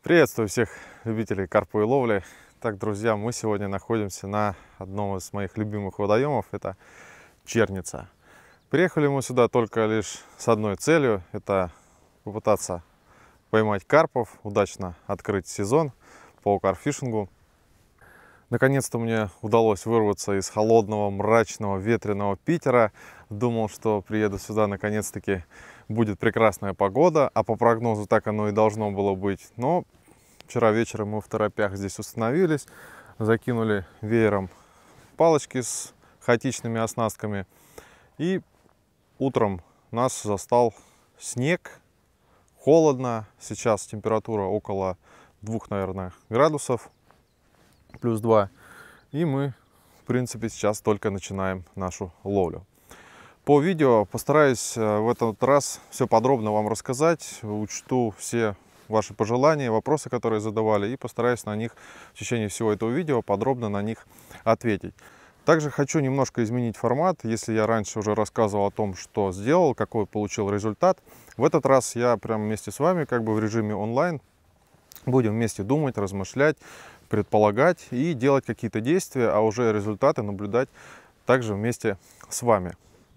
Приветствую всех любителей карповой ловли. Так, друзья, мы сегодня находимся на одном из моих любимых водоемов, это Черница. Приехали мы сюда только лишь с одной целью, это попытаться поймать карпов, удачно открыть сезон по карпфишингу. Наконец-то мне удалось вырваться из холодного, мрачного, ветреного Питера. Думал, что приеду сюда, наконец-таки будет прекрасная погода, а по прогнозу так оно и должно было быть. Но вчера вечером мы в торопях здесь установились, закинули веером палочки с хаотичными оснастками. И утром нас застал снег, холодно. Сейчас температура около 2, наверное, градусов. Плюс 2. И мы, в принципе, сейчас только начинаем нашу ловлю. По видео постараюсь в этот раз все подробно вам рассказать. Учту все ваши пожелания, вопросы, которые задавали, и постараюсь на них в течение всего этого видео подробно на них ответить. Также хочу немножко изменить формат. Если я раньше уже рассказывал о том, что сделал, какой получил результат, в этот раз я прямо вместе с вами, как бы в режиме онлайн, будем вместе думать, размышлять, предполагать и делать какие-то действия, а уже результаты наблюдать также вместе с вами.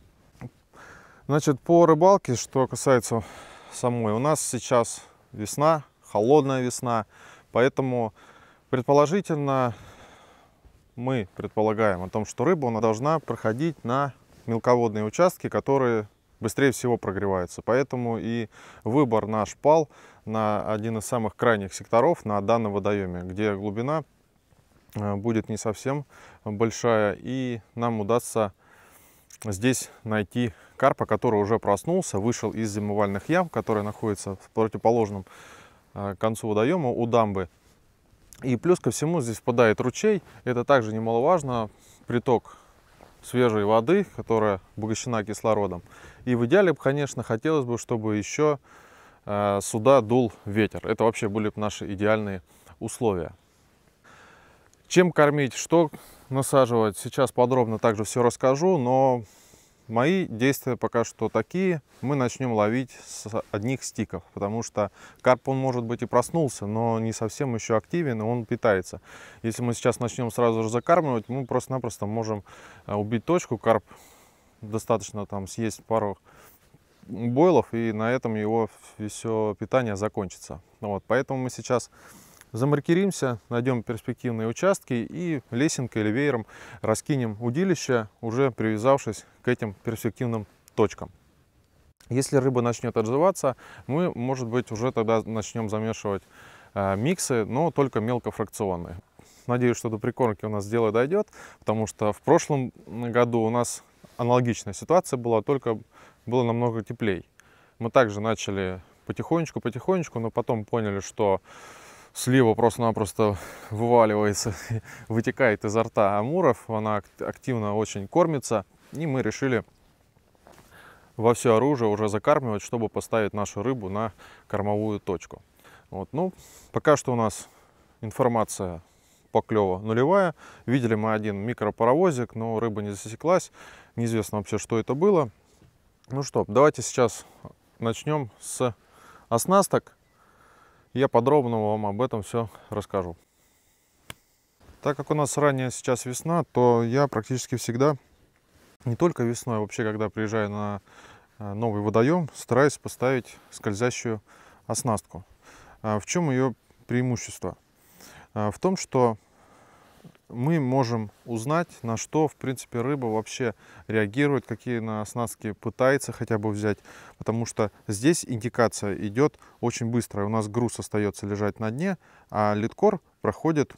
Значит, по рыбалке, что касается самой, у нас сейчас весна, холодная весна, поэтому предположительно мы предполагаем о том, что рыба она должна проходить на мелководные участки, которые быстрее всего прогреваются. Поэтому и выбор наш пал на один из самых крайних секторов на данном водоеме, где глубина будет не совсем большая, и нам удастся здесь найти карпа, который уже проснулся, вышел из зимовальных ям, которые находятся в противоположном концу водоема у дамбы. И плюс ко всему здесь впадает ручей, это также немаловажно, приток свежей воды, которая обогащена кислородом. И в идеале, конечно, хотелось бы, чтобы еще сюда дул ветер. Это вообще были бы наши идеальные условия. Чем кормить, что насаживать, сейчас подробно также все расскажу, но мои действия пока что такие. Мы начнем ловить с одних стиков, потому что карп, он может быть и проснулся, но не совсем еще активен, и он питается. Если мы сейчас начнем сразу же закармливать, мы просто-напросто можем убить точку. Карп достаточно там съесть пару бойлов, и на этом его все питание закончится. Вот, поэтому мы сейчас замаркиримся, найдем перспективные участки и лесенкой или веером раскинем удилище, уже привязавшись к этим перспективным точкам. Если рыба начнет отживаться, мы, может быть, уже тогда начнем замешивать миксы, но только мелкофракционные. Надеюсь, что до прикормки у нас дело дойдет, потому что в прошлом году у нас аналогичная ситуация была, только было намного теплее. Мы также начали потихонечку, но потом поняли, что слива просто-напросто вываливается, вытекает изо рта амуров, она активно очень кормится, и мы решили во все оружие уже закармливать, чтобы поставить нашу рыбу на кормовую точку. Вот. Ну, пока что у нас информация по клёву нулевая. Видели мы один микропаровозик, но рыба не засеклась, неизвестно вообще, что это было. Ну что, давайте сейчас начнем с оснасток. Я подробно вам об этом все расскажу. Так как у нас ранее сейчас весна, то я практически всегда, не только весной, а вообще, когда приезжаю на новый водоем, стараюсь поставить скользящую оснастку. В чем ее преимущество? В том, что мы можем узнать, на что, в принципе, рыба вообще реагирует, какие на оснастки пытается хотя бы взять, потому что здесь индикация идет очень быстро. У нас груз остается лежать на дне, а лидкор проходит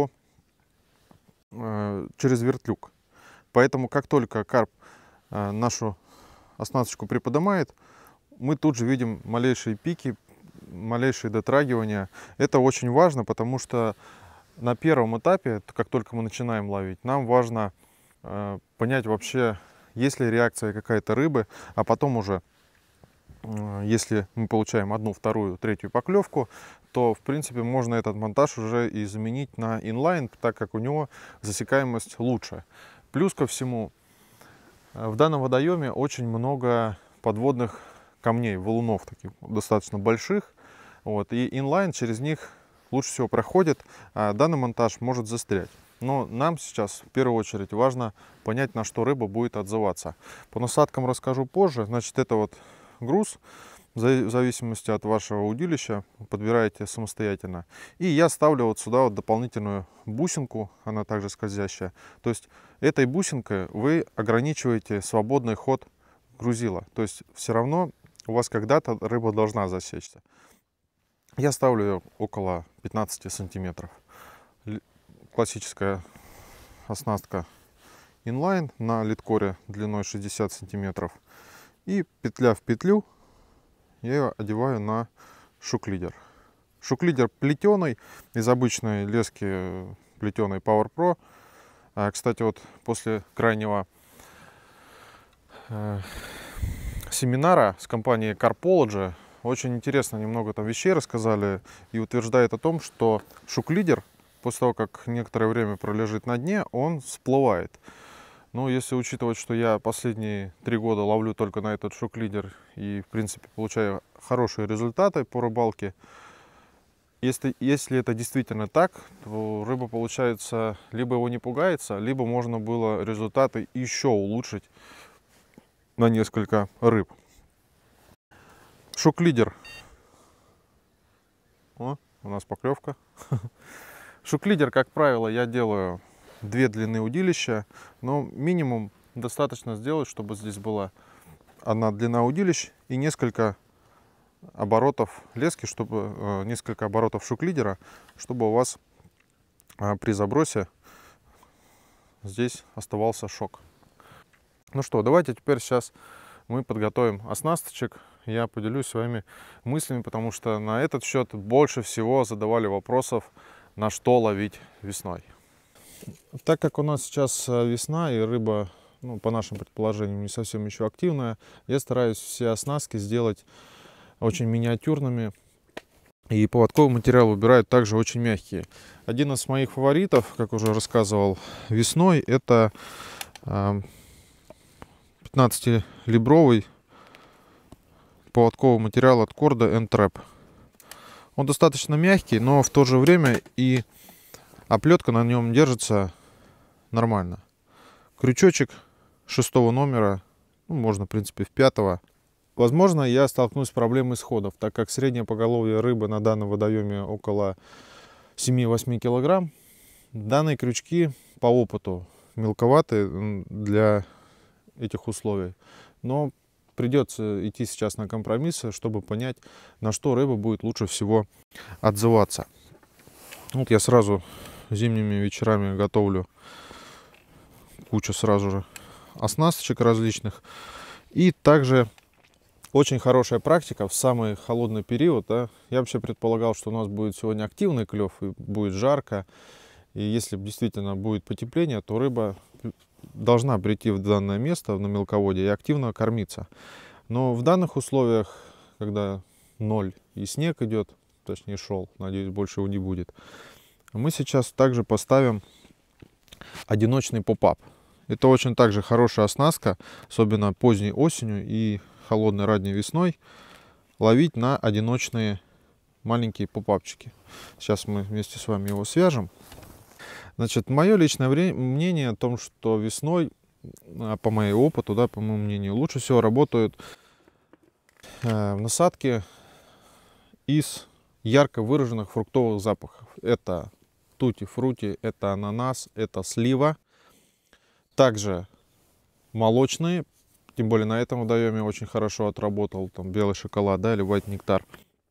через вертлюг. Поэтому, как только карп нашу оснасточку приподнимает, мы тут же видим малейшие пики, малейшие дотрагивания. Это очень важно, потому что на первом этапе, как только мы начинаем ловить, нам важно понять вообще, есть ли реакция какая-то рыбы, а потом уже, если мы получаем одну, вторую, третью поклевку, то, в принципе, можно этот монтаж уже и заменить на инлайн, так как у него засекаемость лучше. Плюс ко всему, в данном водоеме очень много подводных камней, валунов таких достаточно больших. Вот, и инлайн через них лучше всего проходит, а данный монтаж может застрять. Но нам сейчас в первую очередь важно понять, на что рыба будет отзываться. По насадкам расскажу позже. Значит, это вот груз, в зависимости от вашего удилища, подбираете самостоятельно. И я ставлю вот сюда вот дополнительную бусинку, она также скользящая. То есть этой бусинкой вы ограничиваете свободный ход грузила. То есть все равно у вас когда-то рыба должна засечься. Я ставлю ее около 15 сантиметров. Классическая оснастка инлайн на литкоре длиной 60 сантиметров. И петля в петлю я ее одеваю на шук-лидер. Шук-лидер плетеный, из обычной лески плетеной Power Pro. Кстати, вот после крайнего семинара с компанией Carpology очень интересно немного там вещей рассказали и утверждает о том, что шук-лидер после того, как некоторое время пролежит на дне, он всплывает. Но если учитывать, что я последние 3 года ловлю только на этот шук-лидер и, в принципе, получаю хорошие результаты по рыбалке, если это действительно так, то рыба, получается, либо его не пугается, либо можно было результаты еще улучшить на несколько рыб. Шук-лидер. О, у нас поклевка. Шук-лидер, как правило, я делаю 2 длины удилища, но минимум достаточно сделать, чтобы здесь была одна длина удилищ и несколько оборотов лески, чтобы несколько оборотов шук-лидера, чтобы у вас при забросе здесь оставался шок. Ну что, давайте теперь сейчас мы подготовим оснасточек. Я поделюсь с вами мыслями, потому что на этот счет больше всего задавали вопросов, на что ловить весной. Так как у нас сейчас весна и рыба, ну, по нашим предположениям, не совсем еще активная, я стараюсь все оснастки сделать очень миниатюрными. И поводковый материал выбираю также очень мягкие. Один из моих фаворитов, как уже рассказывал весной, это 15-либровый поводковый материал от Korda N-Trap. Он достаточно мягкий, но в то же время и оплетка на нем держится нормально. Крючочек 6 номера, ну, можно, в принципе, в 5. Возможно, я столкнусь с проблемой сходов, так как среднее поголовье рыбы на данном водоеме около 7-8 килограмм. Данные крючки по опыту мелковаты для этих условий, но придется идти сейчас на компромиссы, чтобы понять, на что рыба будет лучше всего отзываться. Вот я сразу зимними вечерами готовлю кучу сразу же оснасточек различных. И также очень хорошая практика в самый холодный период. Да, я вообще предполагал, что у нас будет сегодня активный клев и будет жарко. И если действительно будет потепление, то рыба должна прийти в данное место на мелководье и активно кормиться. Но в данных условиях, когда 0 и снег идет, точнее шел, надеюсь, больше его не будет, мы сейчас также поставим одиночный поп-ап. Это очень также хорошая оснастка, особенно поздней осенью и холодной ранней весной, ловить на одиночные маленькие поп-апчики. Сейчас мы вместе с вами его свяжем. Значит, мое личное мнение о том, что весной, по моему опыту, да, по моему мнению, лучше всего работают насадки из ярко выраженных фруктовых запахов. Это тути-фрути, это ананас, это слива. Также молочные, тем более на этом водоеме очень хорошо отработал там белый шоколад, да, или white нектар.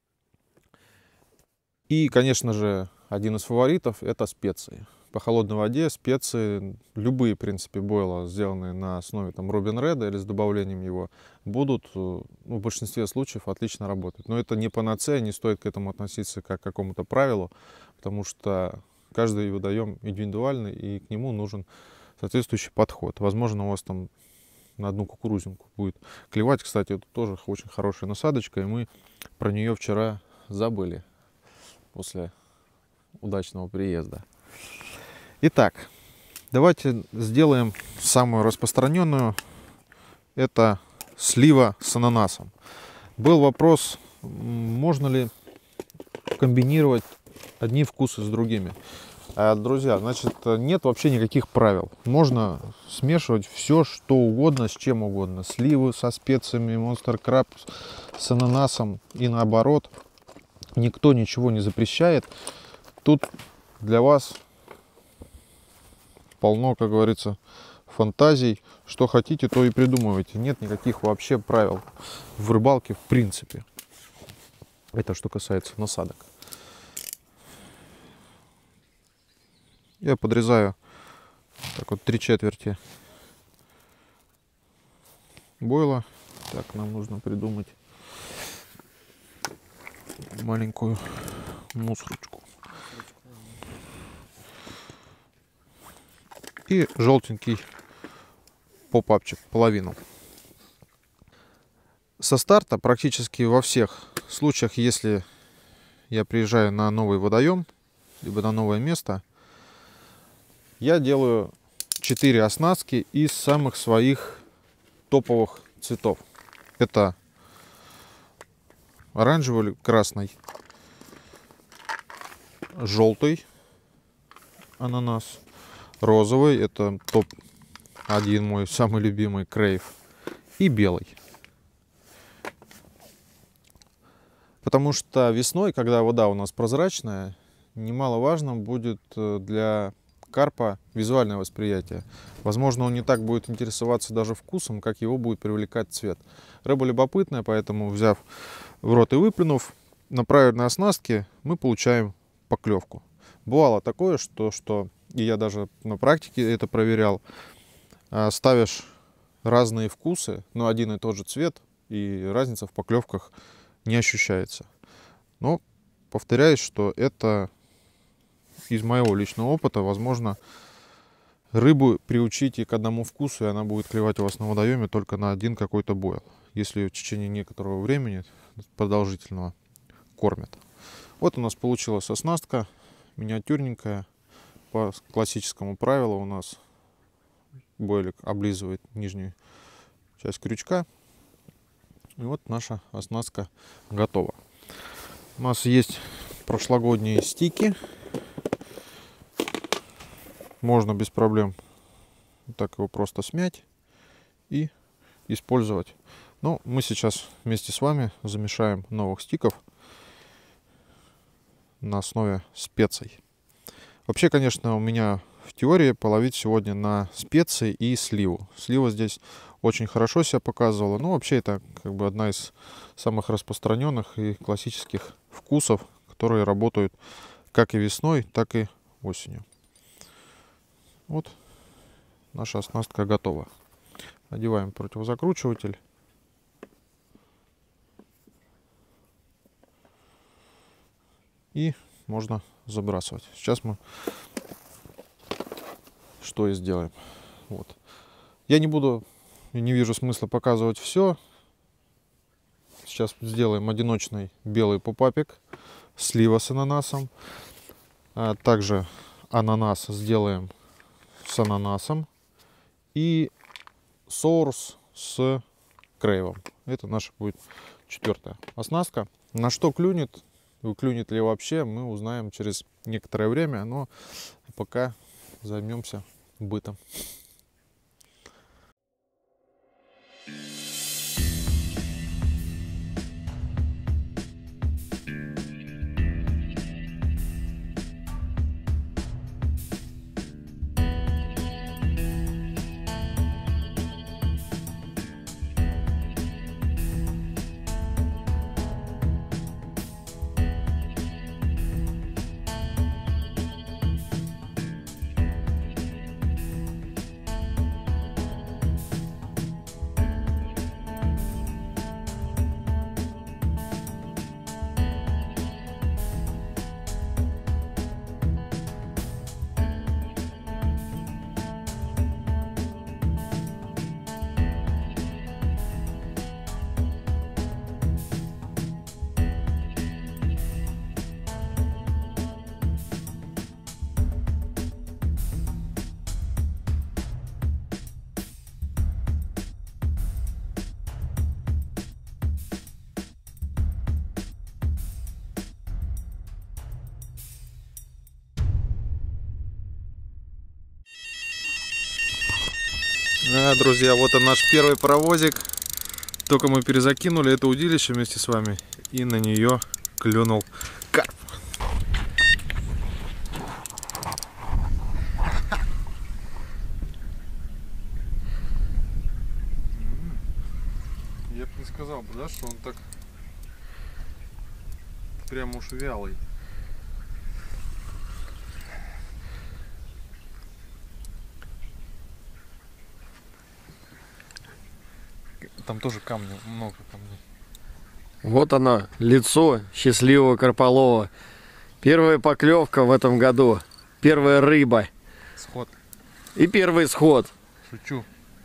И, конечно же, один из фаворитов — это специи. По холодной воде специи, любые, в принципе, бойла, сделанные на основе там Robin Red или с добавлением его, будут, ну, в большинстве случаев отлично работать. Но это не панацея, не стоит к этому относиться как к какому-то правилу, потому что каждый водоем индивидуальный, и к нему нужен соответствующий подход. Возможно, у вас там на одну кукурузинку будет клевать. Кстати, это тоже очень хорошая насадочка, и мы про нее вчера забыли после удачного приезда. Итак, давайте сделаем самую распространенную. Это слива с ананасом. Был вопрос, можно ли комбинировать одни вкусы с другими. Друзья, значит, нет вообще никаких правил. Можно смешивать все, что угодно, с чем угодно. Сливы со специями, Monster Crab с ананасом и наоборот. Никто ничего не запрещает. Тут для вас полно, как говорится, фантазий. Что хотите, то и придумывайте. Нет никаких вообще правил в рыбалке в принципе. Это что касается насадок. Я подрезаю так вот 3/4 бойла. Так, нам нужно придумать маленькую мусорочку. И желтенький попапчик, половину. Со старта практически во всех случаях, если я приезжаю на новый водоем, либо на новое место, я делаю 4 оснастки из самых своих топовых цветов. Это оранжевый, красный, желтый ананас, розовый, это топ-1 мой самый любимый, крейв, и белый. Потому что весной, когда вода у нас прозрачная, немаловажно будет для карпа визуальное восприятие. Возможно, он не так будет интересоваться даже вкусом, как его будет привлекать цвет. Рыба любопытная, поэтому, взяв в рот и выплюнув, на правильной оснастке мы получаем поклевку. Бывало такое, что и я даже на практике это проверял, ставишь разные вкусы, но один и тот же цвет, и разница в поклевках не ощущается. Но повторяюсь, что это из моего личного опыта. Возможно, рыбу приучите к одному вкусу, и она будет клевать у вас на водоеме только на один какой-то бойл, если в течение некоторого времени продолжительного кормят. Вот у нас получилась оснастка миниатюрненькая. По классическому правилу у нас бойлик облизывает нижнюю часть крючка. И вот наша оснастка готова. У нас есть прошлогодние стики. Можно без проблем так его просто смять и использовать. Но мы сейчас вместе с вами замешаем новых стиков на основе специй. Вообще, конечно, у меня в теории половить сегодня на специи и сливу. Слива здесь очень хорошо себя показывала. Но вообще это как бы одна из самых распространенных и классических вкусов, которые работают как и весной, так и осенью. Вот наша оснастка готова. Одеваем противозакручиватель. И можно забрасывать. Сейчас мы что и сделаем. Вот. Я не буду и не вижу смысла показывать все. Сейчас сделаем одиночный белый попапик, слива с ананасом. Также ананас сделаем с ананасом. И соус с крейвом. Это наша будет 4-я оснастка. На что клюнет, клюнет ли вообще, мы узнаем через некоторое время. Но пока займемся бытом. Друзья, вот он наш первый паровозик. Только мы перезакинули это удилище вместе с вами, и на нее клюнул карп. Я бы не сказал бы, да, что он так прям уж вялый. Там тоже камни, много камней. Вот оно, лицо счастливого карполова. Первая поклевка в этом году. Первая рыба. Сход. И первый сход. Шучу.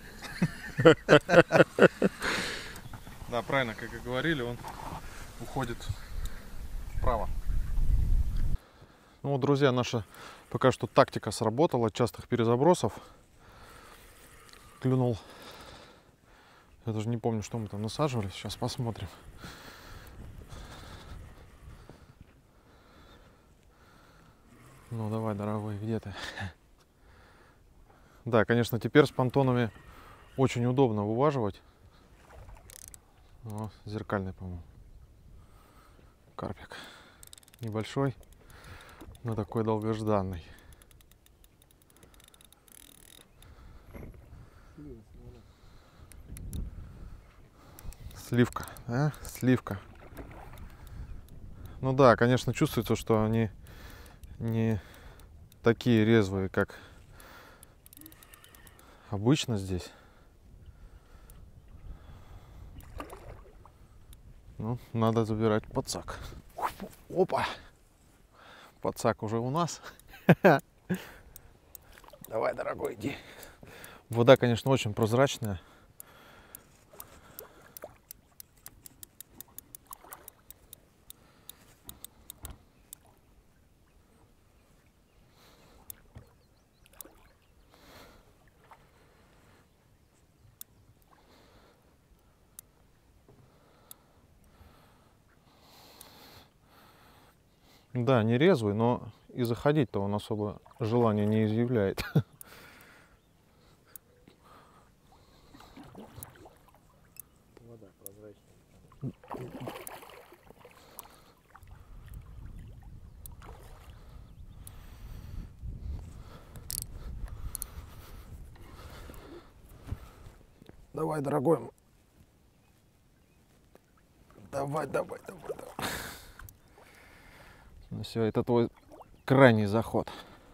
Да, правильно, как и говорили, он уходит вправо. Ну вот, друзья, наша пока что тактика сработала, частых перезабросов. Клюнул. Я даже не помню, что мы там насаживали. Сейчас посмотрим. Ну давай, дорогой, где ты? Да, конечно, теперь с понтонами очень удобно вываживать. О, зеркальный, по-моему. Карпик. Небольшой, но такой долгожданный. Сливка, а? Сливка. Ну да, конечно, чувствуется, что они не такие резвые, как обычно здесь. Ну, надо забирать подсак. Опа! Подсак уже у нас. Давай, дорогой, иди. Вода, конечно, очень прозрачная. Да, не резвый, но и заходить-то он особо желания не изъявляет. Вода прозрачная. Давай, дорогой. Давай. Ну все, это твой крайний заход.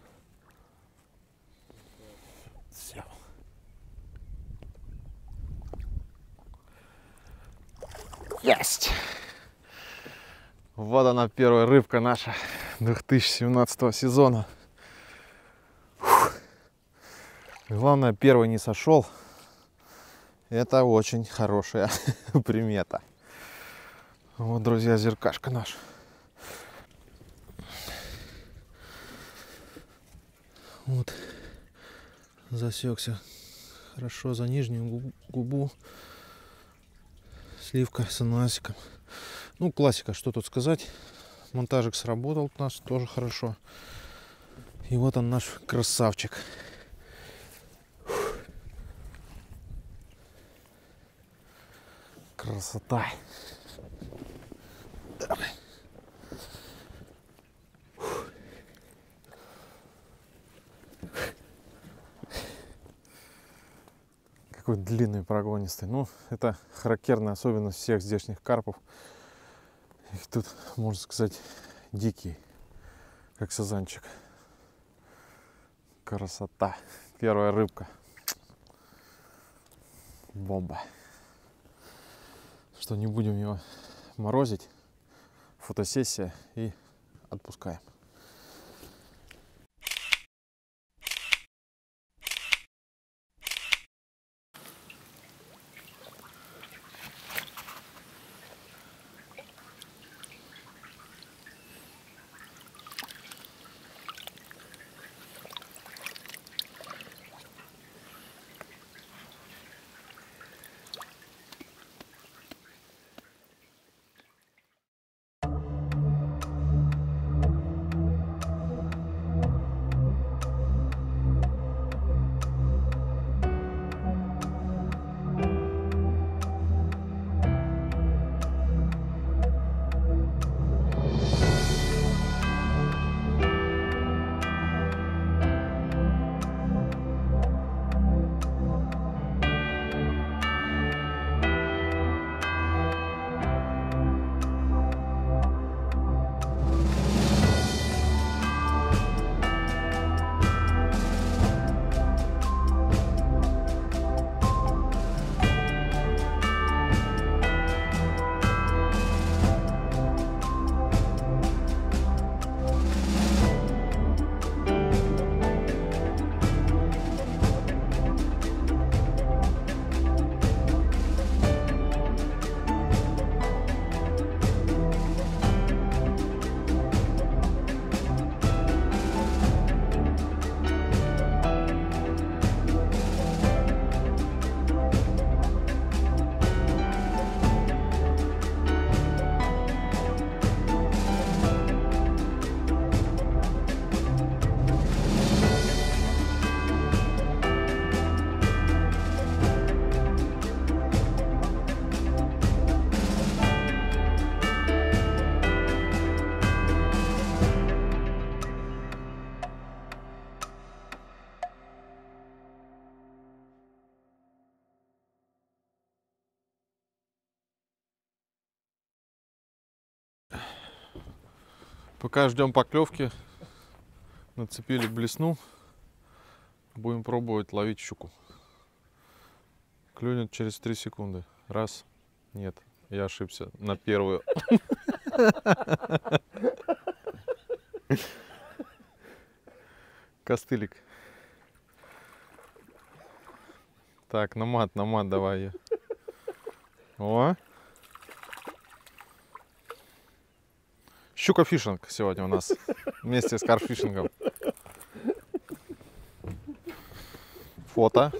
Все. Есть! Вот она, первая рыбка наша 2017 сезона. Фух. Главное, первый не сошел. Это очень хорошая примета. Вот, друзья, зеркашка наш. Вот, засекся хорошо за нижнюю губу. Сливка с ананасиком. Ну, классика, что тут сказать. Монтажик сработал у нас тоже хорошо. И вот он, наш красавчик. Красота. Давай. Какой длинный, прогонистый. Ну, это характерная особенность всех здешних карпов. Их тут, можно сказать, дикий, как сазанчик. Красота. Первая рыбка. Бомба. Что, не будем его морозить. Фотосессия и отпускаем. Пока ждем поклевки, нацепили блесну. Будем пробовать ловить щуку. Клюнет через 3 секунды. Раз. Нет, я ошибся на первую. Костылик. Так, на мат давай ее. О! Щука фишинг сегодня у нас. Вместе с карфишингом. Фото.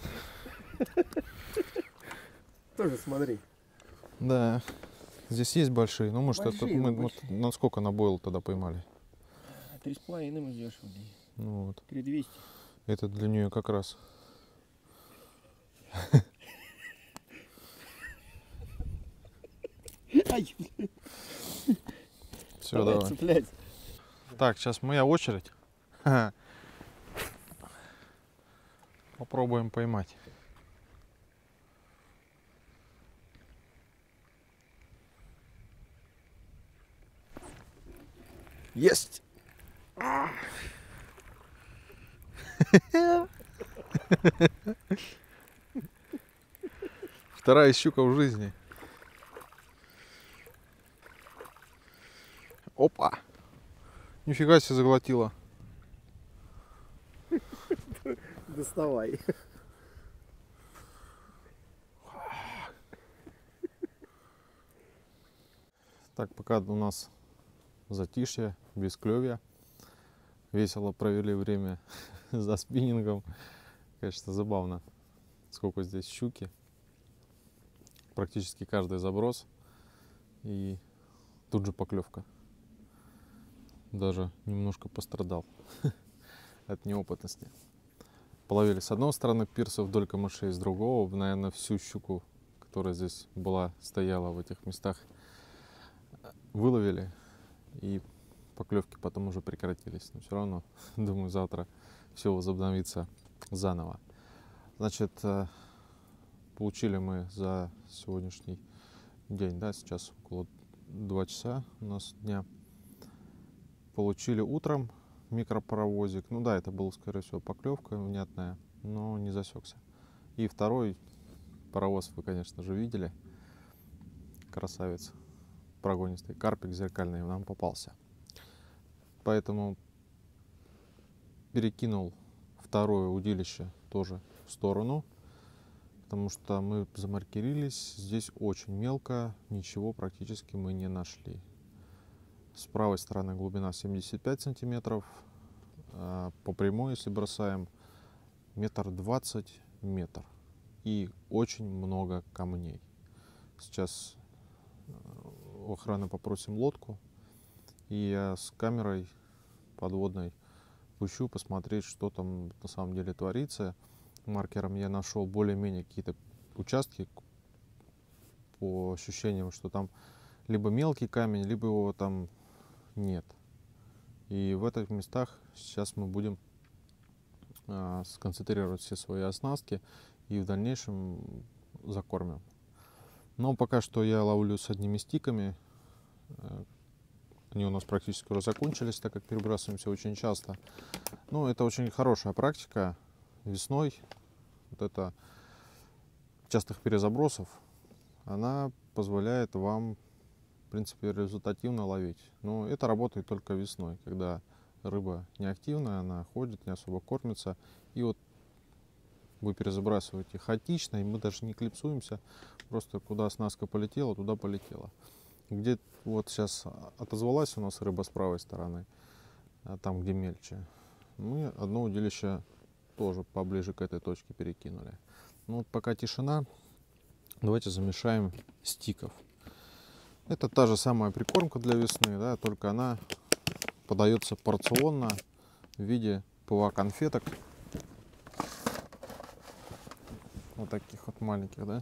Тоже смотри. Да. Здесь есть большие. Ну, может, Большие, мы большие. насколько на бойл тогда поймали? 3,5 мы взвешивали. Ну вот. 3200. Это для нее как раз. Ай, Все, давай. цеплять. Так, сейчас моя очередь. Попробуем поймать. Есть! Вторая щука в жизни. Опа! Нифига себе заглотила. Доставай. Так, пока у нас затишье, без клёвья. Весело провели время за спиннингом. Конечно, забавно, сколько здесь щуки. Практически каждый заброс. И тут же поклевка. Даже немножко пострадал от неопытности. Половили с одной стороны пирса вдоль камышей, с другого, наверное, всю щуку, которая здесь была, стояла в этих местах, выловили. И поклевки потом уже прекратились. Но все равно, думаю, завтра все возобновится заново. Значит, получили мы за сегодняшний день, да, сейчас около 2 часа у нас дня. Получили утром микропаровозик. Ну да, это был, скорее всего, поклевка внятная, но не засекся. И второй паровоз вы, конечно же, видели. Красавец. Прогонистый карпик зеркальный нам попался. Поэтому перекинул второе удилище тоже в сторону, потому что мы замаркерились. Здесь очень мелко, ничего практически мы не нашли. С правой стороны глубина 75 сантиметров, по прямой, если бросаем, 1,20 метр. И очень много камней. Сейчас у охраны попросим лодку, и я с камерой подводной пущу посмотреть, что там на самом деле творится. Маркером я нашел более-менее какие-то участки, по ощущениям, что там либо мелкий камень, либо его там нет. И в этих местах сейчас мы будем сконцентрировать все свои оснастки и в дальнейшем закормим. Но пока что я ловлю с одними стиками. Они у нас практически уже закончились, так как перебрасываемся очень часто. Ну, это очень хорошая практика весной. Вот это частых перезабросов, она позволяет вам, в принципе, результативно ловить. Но это работает только весной, когда рыба неактивная, она ходит, не особо кормится. И вот вы перезабрасываете хаотично, и мы даже не клипсуемся. Просто куда оснастка полетела, туда полетела. Где вот сейчас отозвалась у нас рыба с правой стороны, там где мельче, мы одно удилище тоже поближе к этой точке перекинули. Ну вот пока тишина, давайте замешаем стиков. Это та же самая прикормка для весны, да, только она подается порционно в виде ПВА-конфеток. Вот таких вот маленьких, да.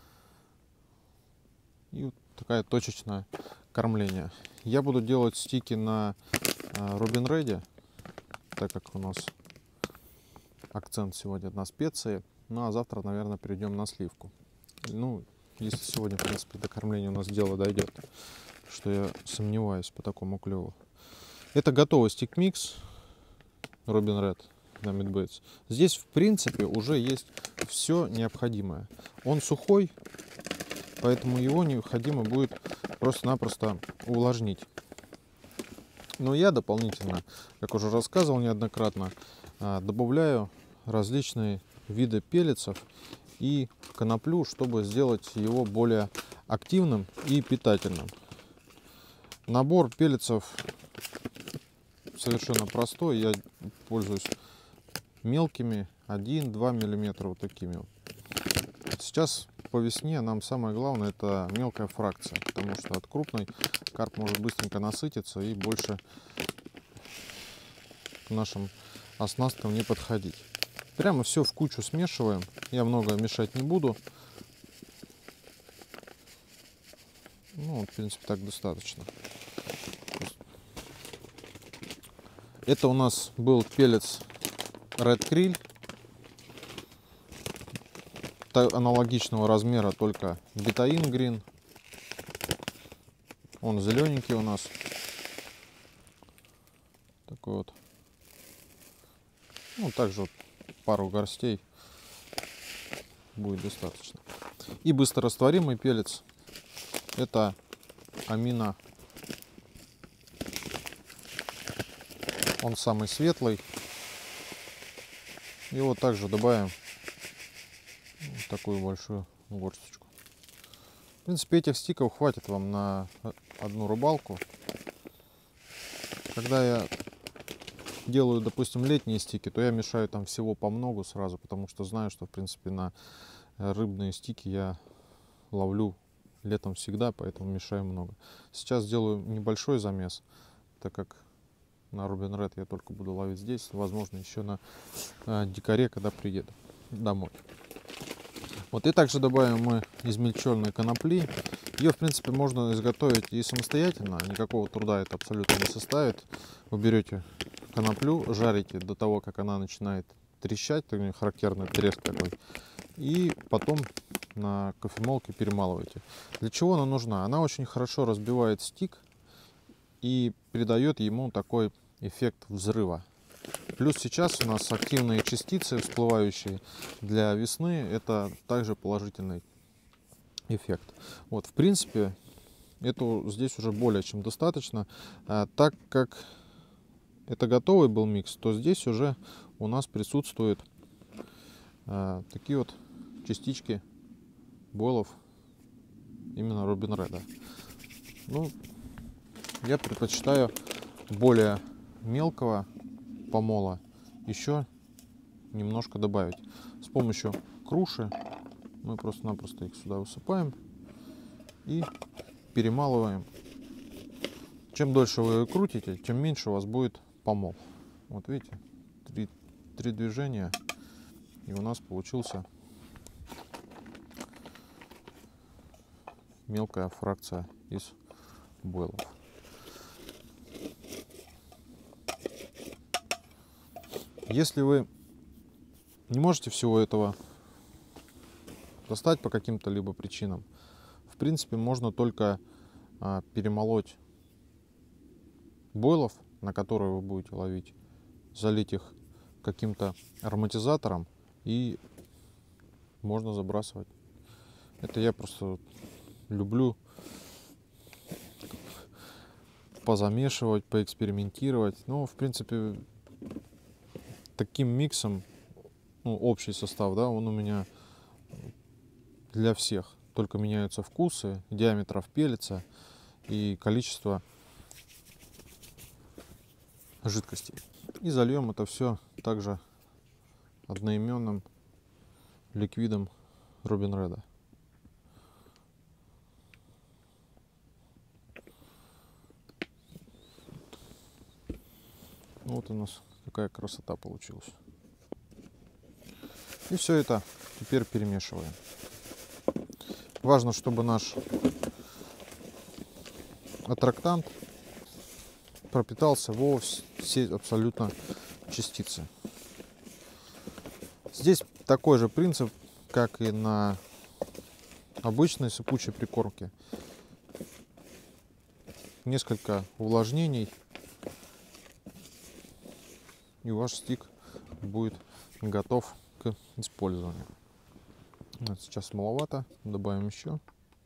И вот такая точечное кормление. Я буду делать стики на Robin Ready, так как у нас акцент сегодня на специи. Ну а завтра, наверное, перейдем на сливку. Ну, если сегодня, в принципе, до кормления у нас дело дойдет, что я сомневаюсь по такому клеву. Это готовый стик-микс Robin Red на Meat-Baits. Здесь, в принципе, уже есть все необходимое. Он сухой, поэтому его необходимо будет просто-напросто увлажнить. Но я дополнительно, как уже рассказывал неоднократно, добавляю различные виды пеллетсов и коноплю, чтобы сделать его более активным и питательным. Набор пеллетсов совершенно простой. Я пользуюсь мелкими 1-2 миллиметра, вот такими. Сейчас по весне нам самое главное — это мелкая фракция, потому что от крупной карп может быстренько насытиться и больше к нашим оснасткам не подходить. Прямо все в кучу смешиваем. Я много мешать не буду. Ну, в принципе, так достаточно. Это у нас был пеллетс Red Krill. Аналогичного размера, только Betaine Green. Он зелененький у нас. Такой вот. Ну, также вот пару горстей будет достаточно. И быстрорастворимый пеллетс. Это Amino. Он самый светлый. Его также добавим в такую большую горсточку. В принципе, этих стиков хватит вам на одну рыбалку. Когда я делаю, допустим, летние стики, то я мешаю там всего по многу сразу, потому что знаю, что, в принципе, на рыбные стики я ловлю летом всегда, поэтому мешаю много. Сейчас делаю небольшой замес, так как на Robin Red я только буду ловить здесь, возможно, еще на дикаре, когда приеду домой. Вот, и также добавим мы измельченной конопли. Ее, в принципе, можно изготовить и самостоятельно, никакого труда это абсолютно не составит. Вы берете коноплю, жарите до того, как она начинает трещать, такой характерный треск такой, и потом на кофемолке перемалываете. Для чего она нужна? Она очень хорошо разбивает стик и придает ему такой эффект взрыва. Плюс сейчас у нас активные частицы, всплывающие для весны, это также положительный эффект. Вот, в принципе, это здесь уже более чем достаточно. Так как это готовый был микс, то здесь уже у нас присутствуют такие вот частички бойлов именно Robin Red. Ну, я предпочитаю более мелкого помола еще немножко добавить. С помощью круши мы просто-напросто их сюда высыпаем и перемалываем. Чем дольше вы ее крутите, тем меньше у вас будет помол. Вот видите, три движения, и у нас получился мелкая фракция из бойлов. Если вы не можете всего этого достать по каким-то либо причинам, в принципе, можно только перемолоть бойлов, на которые вы будете ловить, залить их каким-то ароматизатором, и можно забрасывать. Это я просто люблю позамешивать, поэкспериментировать. Но, в принципе, таким миксом, ну, общий состав, да, он у меня для всех. Только меняются вкусы, диаметров пеллетса и количество жидкостей. И зальем это все также одноименным ликвидом Robin Red. Вот у нас какая красота получилась. И все это теперь перемешиваем. Важно, чтобы наш аттрактант пропитался во все абсолютно частицы. Здесь такой же принцип, как и на обычной сыпучей прикормке. Несколько увлажнений и ваш стик будет готов к использованию. Вот сейчас маловато, добавим еще.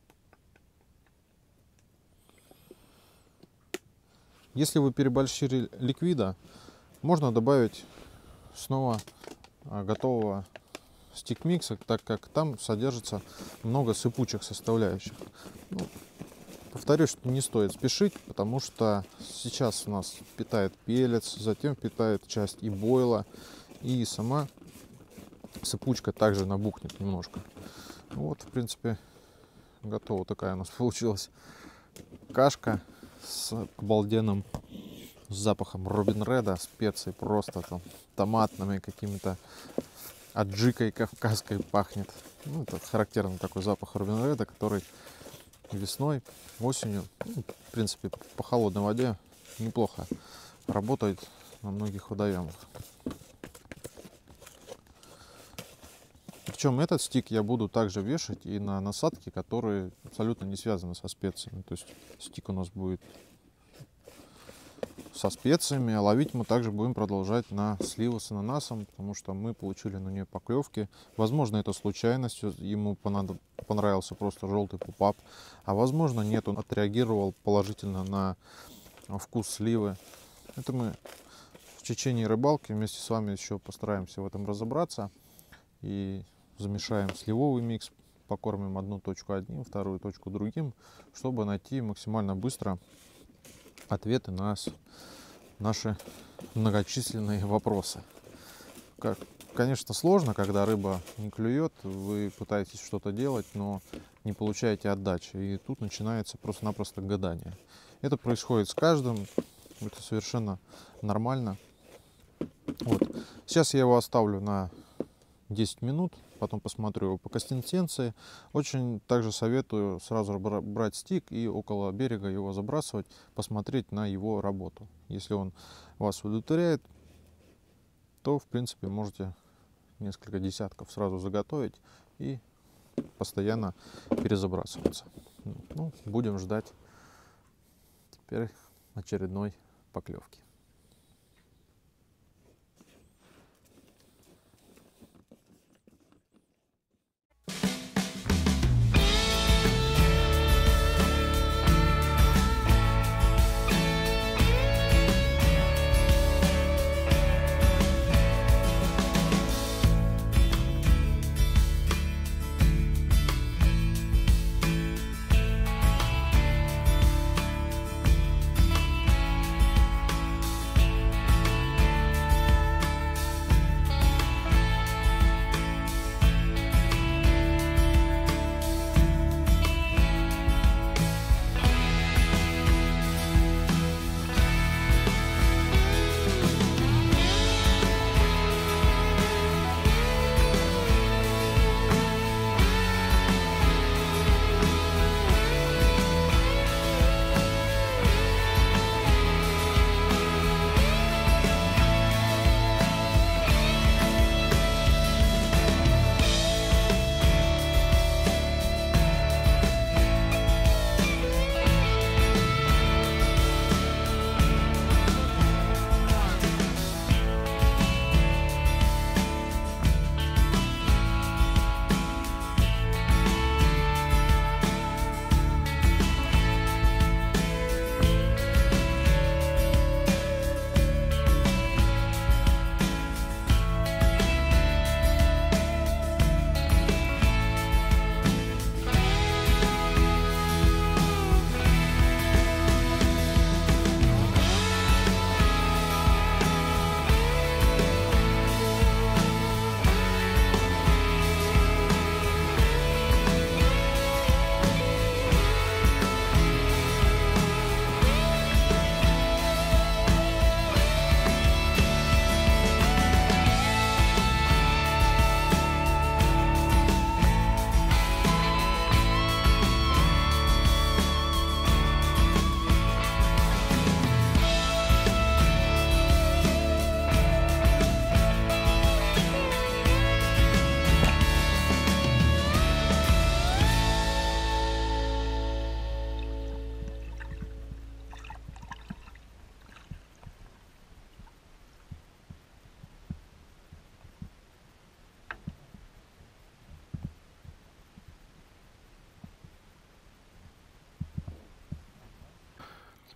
Если вы переборщили ликвида, можно добавить снова готового стик-микса, так как там содержится много сыпучих составляющих. Ну, повторюсь, что не стоит спешить, потому что сейчас у нас питает пелец, затем питает часть и бойла, и сама сыпучка также набухнет немножко. Вот, в принципе, готова такая у нас получилась кашка с обалденным запахом Робин Реда, специй просто там томатными какими-то, аджикой кавказской пахнет. Ну, это характерный такой запах Робин Реда, который весной, осенью, ну, в принципе, по холодной воде неплохо работает на многих водоемах. Причем этот стик я буду также вешать и на насадки, которые абсолютно не связаны со специями. То есть стик у нас будет со специями, а ловить мы также будем продолжать на сливу с ананасом, потому что мы получили на нее поклевки. Возможно, это случайностью, ему понравился просто желтый попап, а возможно нет, он отреагировал положительно на вкус сливы. Это мы в течение рыбалки вместе с вами еще постараемся в этом разобраться и замешаем сливовый микс, покормим одну точку одним, вторую точку другим, чтобы найти максимально быстро ответы на наши многочисленные вопросы. Конечно, сложно, когда рыба не клюет, вы пытаетесь что-то делать, но не получаете отдачи. И тут начинается просто-напросто гадание. Это происходит с каждым, это совершенно нормально. Вот. Сейчас я его оставлю на 10 минут, потом посмотрю его по консистенции. Очень также советую сразу брать стик и около берега его забрасывать, посмотреть на его работу. Если он вас удовлетворяет, то в принципе можете несколько десятков сразу заготовить и постоянно перезабрасываться. Ну, будем ждать теперь очередной поклевки.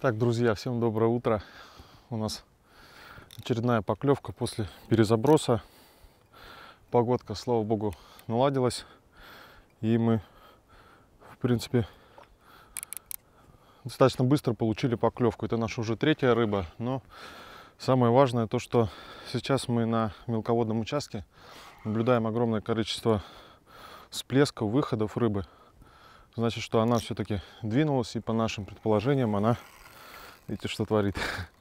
Так, друзья, всем доброе утро. У нас очередная поклевка после перезаброса. Погодка, слава богу, наладилась. И мы, в принципе, достаточно быстро получили поклевку. Это наша уже третья рыба. Но самое важное то, что сейчас мы на мелководном участке наблюдаем огромное количество всплесков, выходов рыбы. Значит, что она все-таки двинулась, и по нашим предположениям она... Видите, что творит?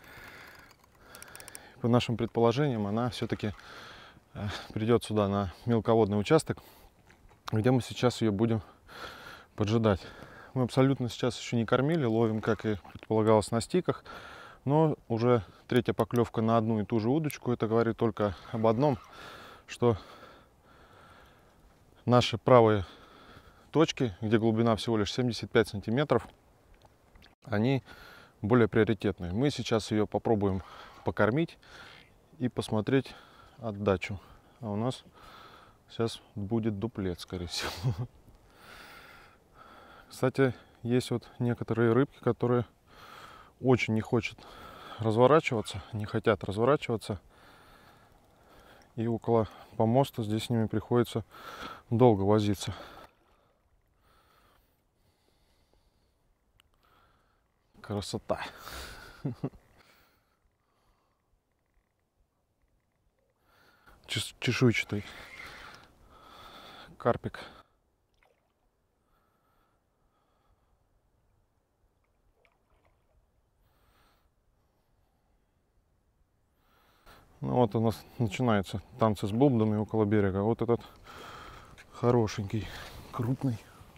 По нашим предположениям, она все-таки придет сюда на мелководный участок, где мы сейчас ее будем поджидать. Мы абсолютно сейчас еще не кормили, ловим, как и предполагалось, на стиках, но уже третья поклевка на одну и ту же удочку. Это говорит только об одном, что наши правые точки, где глубина всего лишь 75 сантиметров, они более приоритетные. Мы сейчас ее попробуем покормить и посмотреть отдачу. А у нас сейчас будет дуплет, скорее всего. Кстати, есть вот некоторые рыбки, которые очень не хотят разворачиваться, не хотят разворачиваться. И около помоста здесь с ними приходится долго возиться. Красота. Чешуйчатый карпик. Ну вот у нас начинаются танцы с бубнами около берега. Вот этот хорошенький, крупный.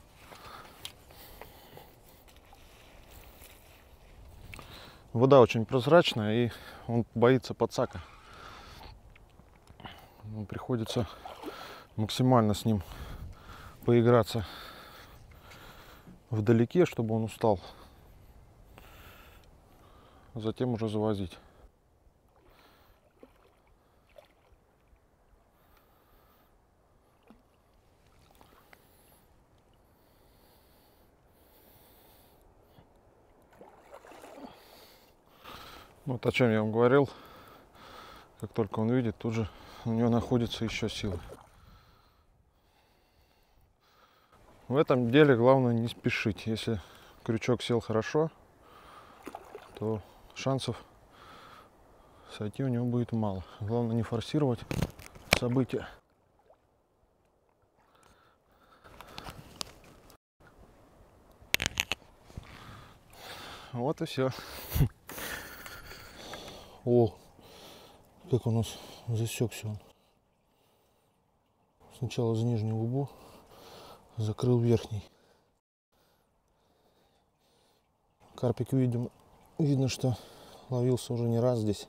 Вода очень прозрачная, и он боится подсака. Приходится максимально с ним поиграться вдалеке, чтобы он устал. Затем уже завозить. Вот о чем я вам говорил. Как только он видит, тут же у него находится еще силы. В этом деле главное не спешить. Если крючок сел хорошо, то шансов сойти у него будет мало. Главное не форсировать события. Вот и все. О, как у нас засекся он. Сначала за нижнюю губу, закрыл верхний. Карпик, видно, что ловился уже не раз здесь.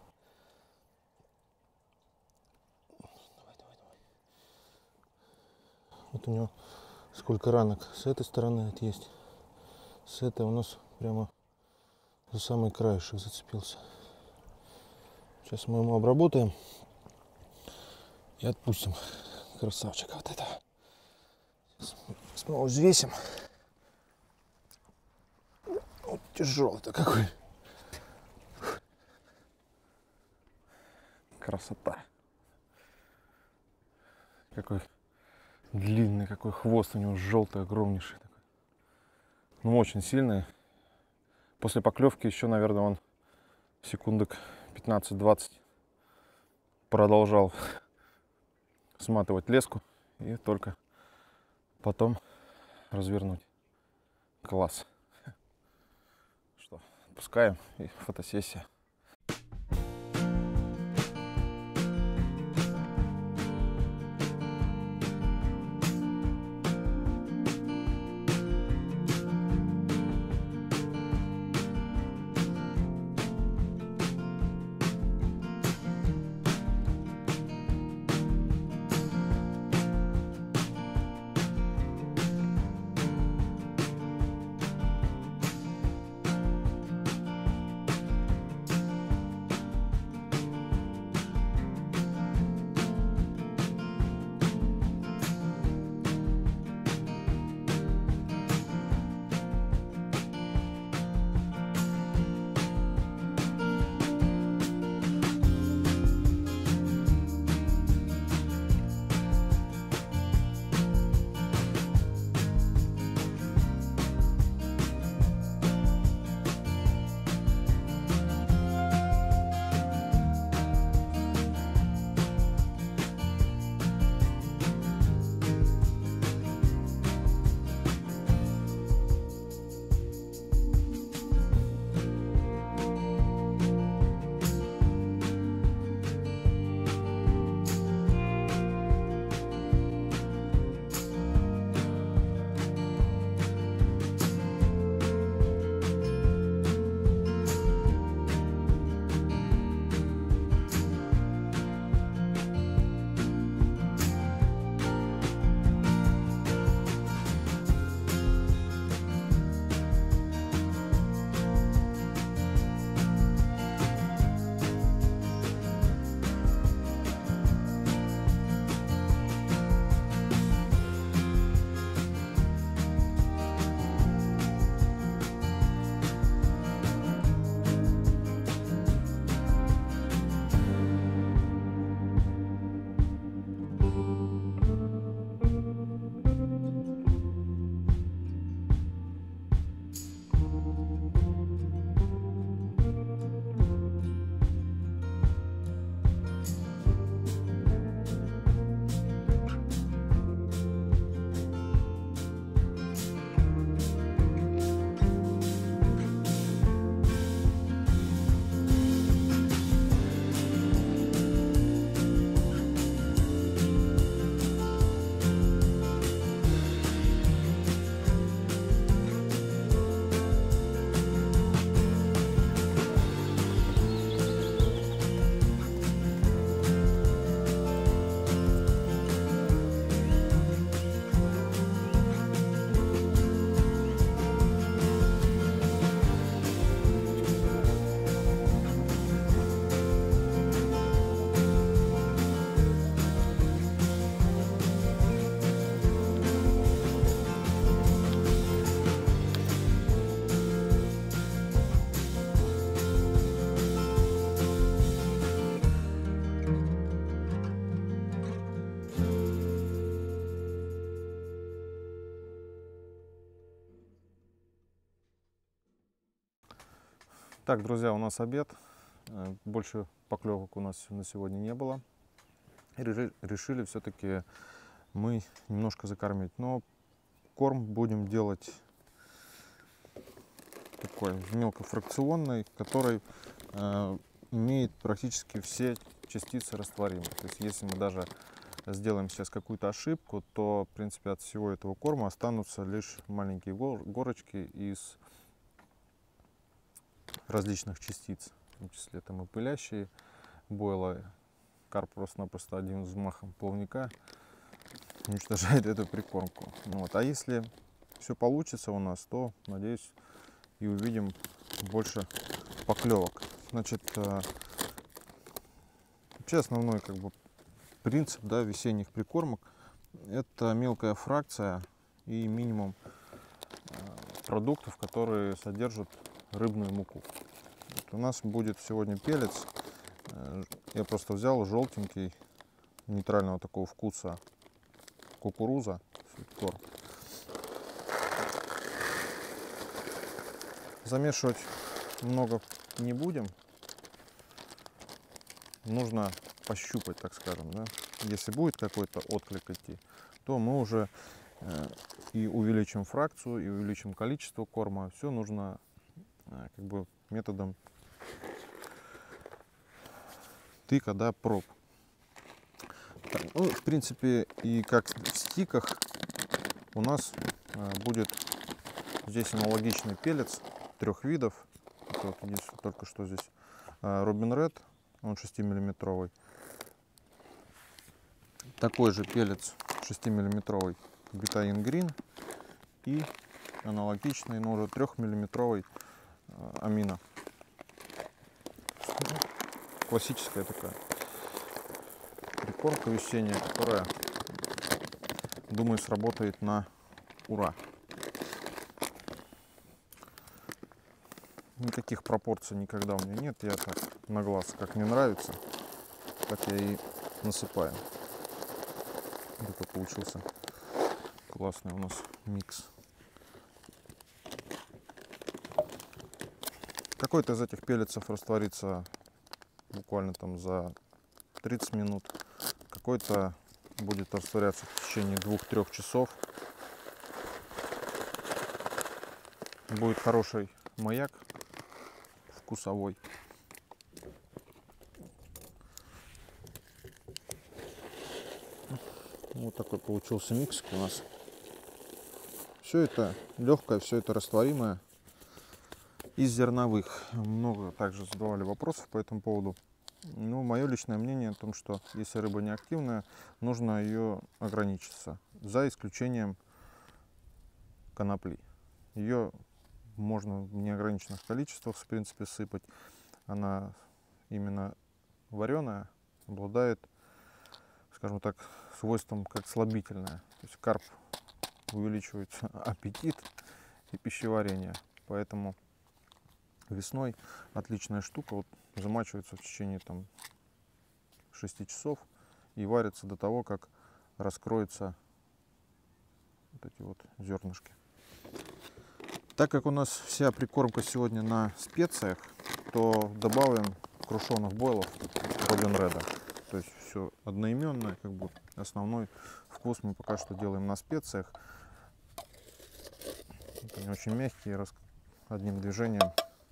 Давай. Вот у него сколько ранок с этой стороны это есть. С этой у нас прямо за самый краешек зацепился. Сейчас мы ему обработаем и отпустим красавчика вот этого. Снова взвесим. Вот тяжелый-то какой. Красота. Какой длинный, какой хвост у него желтый, огромнейший такой. Ну, очень сильный. После поклевки еще, наверное, он секундок 15-20 продолжал сматывать леску и только потом развернуть. Класс. Что, отпускаем и фотосессия. Так, друзья, у нас обед. Больше поклевок у нас на сегодня не было. Решили все-таки мы немножко закормить. Но корм будем делать такой мелкофракционный, который имеет практически все частицы растворимые. То есть если мы даже сделаем сейчас какую-то ошибку, то в принципе от всего этого корма останутся лишь маленькие горочки из различных частиц, в том числе там и пылящие бойла. Карп просто-напросто одним взмахом плавника уничтожает эту прикормку. Вот. А если все получится у нас, то, надеюсь, и увидим больше поклевок. Значит, вообще основной принцип, да, весенних прикормок — это мелкая фракция и минимум продуктов, которые содержат рыбную муку. Вот у нас будет сегодня пеллетс. Я просто взял желтенький, нейтрального такого вкуса кукуруза, сweetcorn. Замешивать много не будем. Нужно пощупать, так скажем, да. Если будет какой-то отклик идти, то мы уже и увеличим фракцию, и увеличим количество корма. Все нужно методом тыка, да, проб. Так, ну, в принципе, и как в стиках у нас будет здесь аналогичный пеллетс 3 видов. Вот есть только что здесь Robin Red, он 6-миллиметровый. Такой же пеллетс 6-миллиметровый Betaine Green и аналогичный, но уже 3-миллиметровый Амина. Классическая такая прикормка весенняя, которая, думаю, сработает на ура. Никаких пропорций никогда у меня нет. Я так на глаз, как мне нравится, так я и насыпаю. Такой получился классный у нас микс. Какой-то из этих пеллетсов растворится буквально там за 30 минут. Какой-то будет растворяться в течение 2-3 часов. Будет хороший маяк вкусовой. Вот такой получился микс у нас. Все это легкое, все это растворимое. Из зерновых. Много также задавали вопросов по этому поводу. Ну, мое личное мнение о том, что если рыба не активная, нужно ее ограничиться. За исключением конопли. Ее можно в неограниченных количествах, в принципе, сыпать. Она именно вареная, обладает, скажем так, свойством как слабительное. То есть карп увеличивает аппетит и пищеварение. Поэтому весной отличная штука. Вот замачивается в течение 6 часов и варится до того, как раскроются вот эти вот зернышки. Так как у нас вся прикормка сегодня на специях, то добавим крушеных бойлов Robin Red. То есть все одноименное, основной вкус мы пока что делаем на специях. Они очень мягкие, одним движением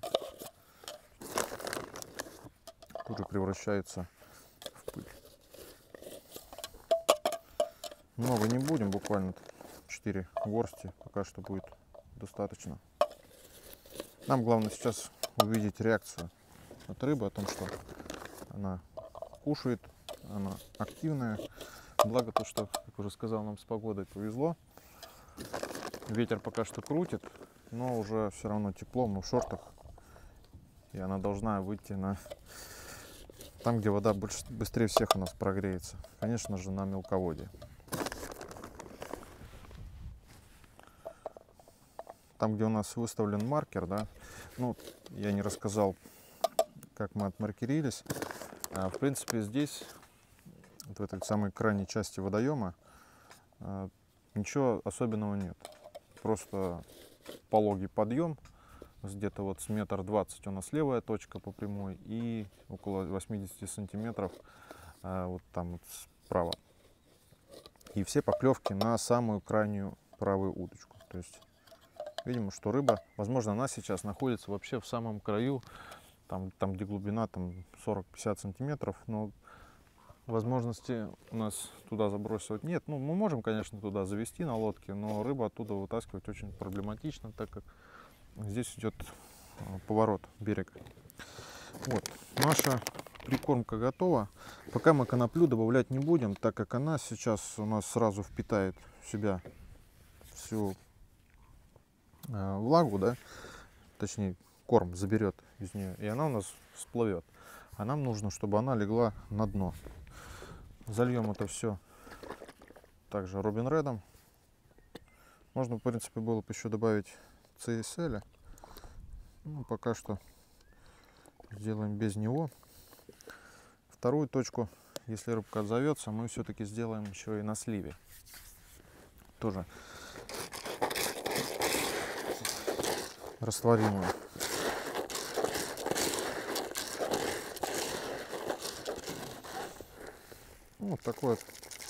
тут же превращаются в пыль. Много не будем, буквально 4 горсти пока что будет достаточно. Нам главное сейчас увидеть реакцию от рыбы, о том, что она кушает, она активная. Благо то, что, как уже сказал, нам с погодой повезло. Ветер пока что крутит, но уже все равно тепло, мы в шортах. И она должна выйти там, где вода быстрее всех у нас прогреется. Конечно же, на мелководье. Там, где у нас выставлен маркер, да, ну, я не рассказал, как мы отмаркерились. В принципе, здесь, вот в этой самой крайней части водоема, ничего особенного нет. Просто пологий подъем, где-то вот с 1,20 м у нас левая точка по прямой и около 80 сантиметров вот там вот справа. И все поклевки на самую крайнюю правую удочку. То есть видимо, что рыба, возможно, она сейчас находится вообще в самом краю, там где глубина там 40-50 сантиметров, но возможности у нас туда забросывать нет. Ну, мы можем, конечно, туда завести на лодке, но рыбу оттуда вытаскивать очень проблематично, так как здесь идет поворот берега. Вот, наша прикормка готова. Пока мы коноплю добавлять не будем, так как она сейчас у нас сразу впитает в себя всю влагу, да, точнее корм заберет из нее, и она у нас всплывет. А нам нужно, чтобы она легла на дно. Зальем это все также Робин Редом. Можно, в принципе, было бы еще добавить CSL. Ну, пока что сделаем без него. Вторую точку, если рыбка отзовется, мы все-таки сделаем еще и на сливе. Тоже растворимую. Вот такой вот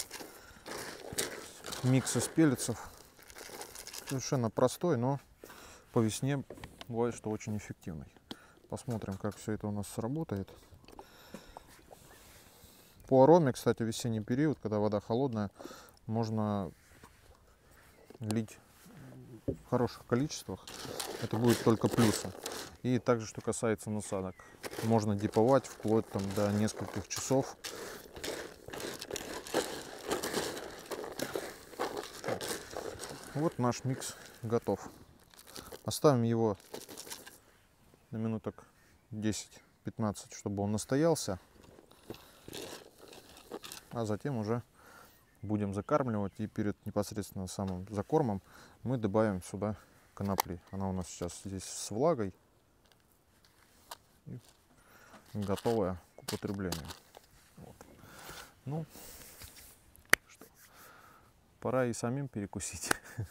микс из пеллетсов. Совершенно простой, но по весне бывает, что очень эффективный. Посмотрим, как все это у нас сработает. По ароме, кстати, в весенний период, когда вода холодная, можно лить в хороших количествах. Это будет только плюсы. И также, что касается насадок, можно диповать вплоть там до нескольких часов. Вот наш микс готов. Оставим его на минуток 10-15, чтобы он настоялся. А затем уже будем закармливать. И перед непосредственно самым закормом мы добавим сюда конопли. Она у нас сейчас здесь с влагой. И готовая к употреблению. Вот. Ну, что, пора и самим перекусить.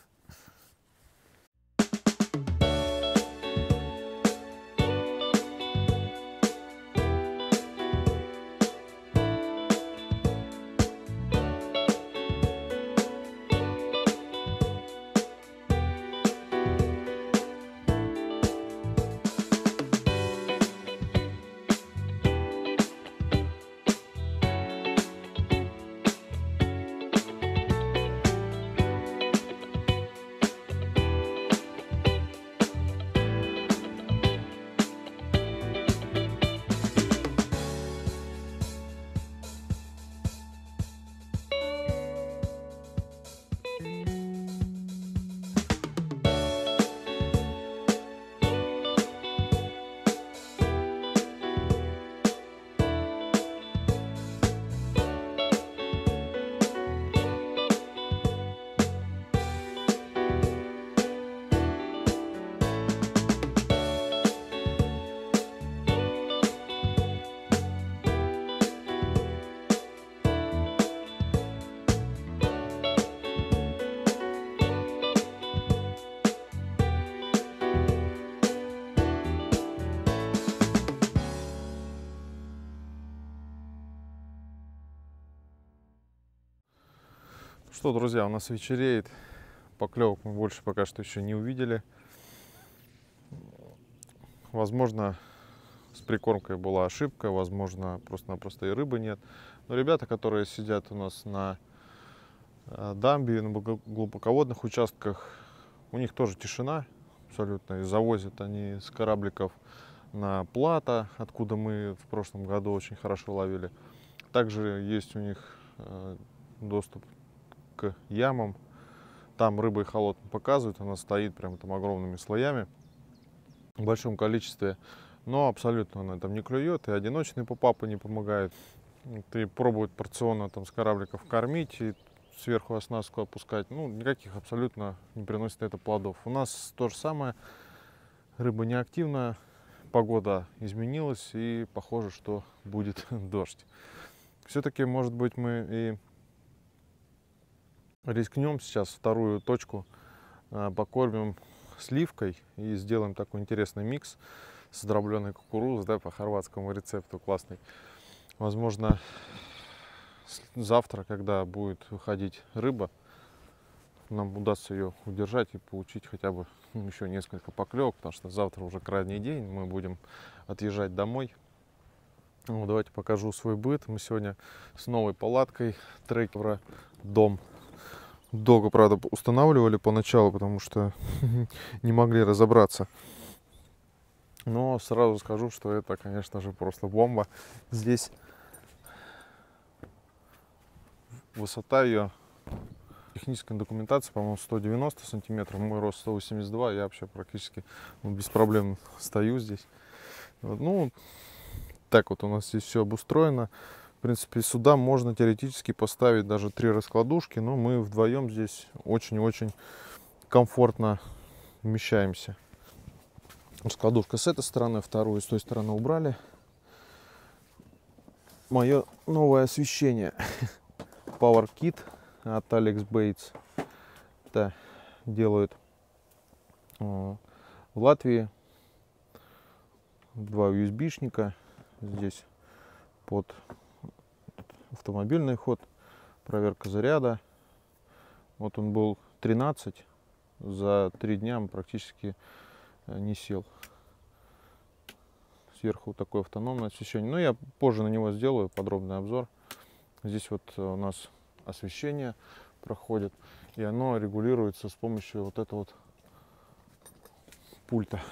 Что, друзья, у нас вечереет. Поклевок мы больше пока что еще не увидели. Возможно, с прикормкой была ошибка, возможно, просто-напросто и рыбы нет. Но ребята, которые сидят у нас на дамбе, на глубоководных участках, у них тоже тишина абсолютно. И завозят они с корабликов на плато, откуда мы в прошлом году очень хорошо ловили. Также есть у них доступ к ямам. Там рыба и холод показывают, она стоит прям там огромными слоями в большом количестве, но абсолютно она там не клюет, и одиночные попапы не помогают. И пробуют порционно там с корабликов кормить и сверху оснастку опускать. Ну, никаких абсолютно не приносит это плодов. У нас то же самое, рыба неактивна, погода изменилась, и похоже, что будет дождь. Все-таки, может быть, мы и рискнем сейчас вторую точку, покормим сливкой и сделаем такой интересный микс с дробленой кукурузой, да, по хорватскому рецепту классный. Возможно, завтра, когда будет выходить рыба, нам удастся ее удержать и получить хотя бы еще несколько поклевок, потому что завтра уже крайний день, мы будем отъезжать домой. Ну, давайте покажу свой быт. Мы сегодня с новой палаткой трекера «Дом». Долго, правда, устанавливали поначалу, потому что не могли разобраться. Но сразу скажу, что это, конечно же, просто бомба. Здесь высота ее, техническая документация, по-моему, 190 сантиметров. Мой рост 182, я вообще практически без проблем стою здесь. Вот, ну, так вот у нас здесь все обустроено. В принципе, сюда можно теоретически поставить даже 3 раскладушки, но мы вдвоем здесь очень-очень комфортно вмещаемся. Раскладушка с этой стороны, вторую с той стороны убрали. Мое новое освещение Power Kit от Alex Bates. Это делают в Латвии. 2 USB-шника. Здесь под автомобильный ход, проверка заряда. Вот он был 13, за 3 дня он практически не сел. Сверху вот такое автономное освещение. Но я позже на него сделаю подробный обзор. Здесь вот у нас освещение проходит, и оно регулируется с помощью вот этого вот пульта.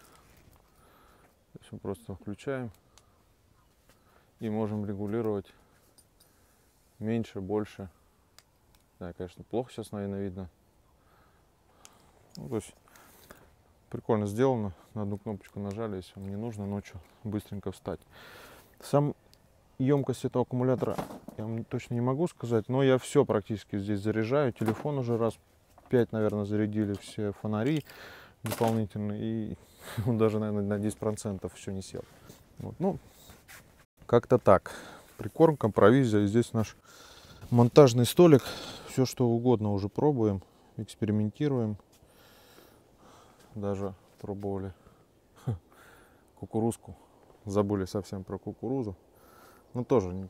То есть мы просто включаем и можем регулировать меньше, больше. Да, конечно, плохо сейчас, наверное, видно. Ну, то есть прикольно сделано. На одну кнопочку нажали, если вам не нужно ночью быстренько встать. Сам емкость этого аккумулятора я вам точно не могу сказать, но я все практически здесь заряжаю. Телефон уже раз 5, наверное, зарядили, все фонари дополнительные, и он даже, наверное, на 10% еще не сел. Вот, ну, как-то так. Прикормка, провизия. Здесь наш монтажный столик. Все что угодно уже пробуем, экспериментируем. Даже пробовали кукурузку. Забыли совсем про кукурузу. Но тоже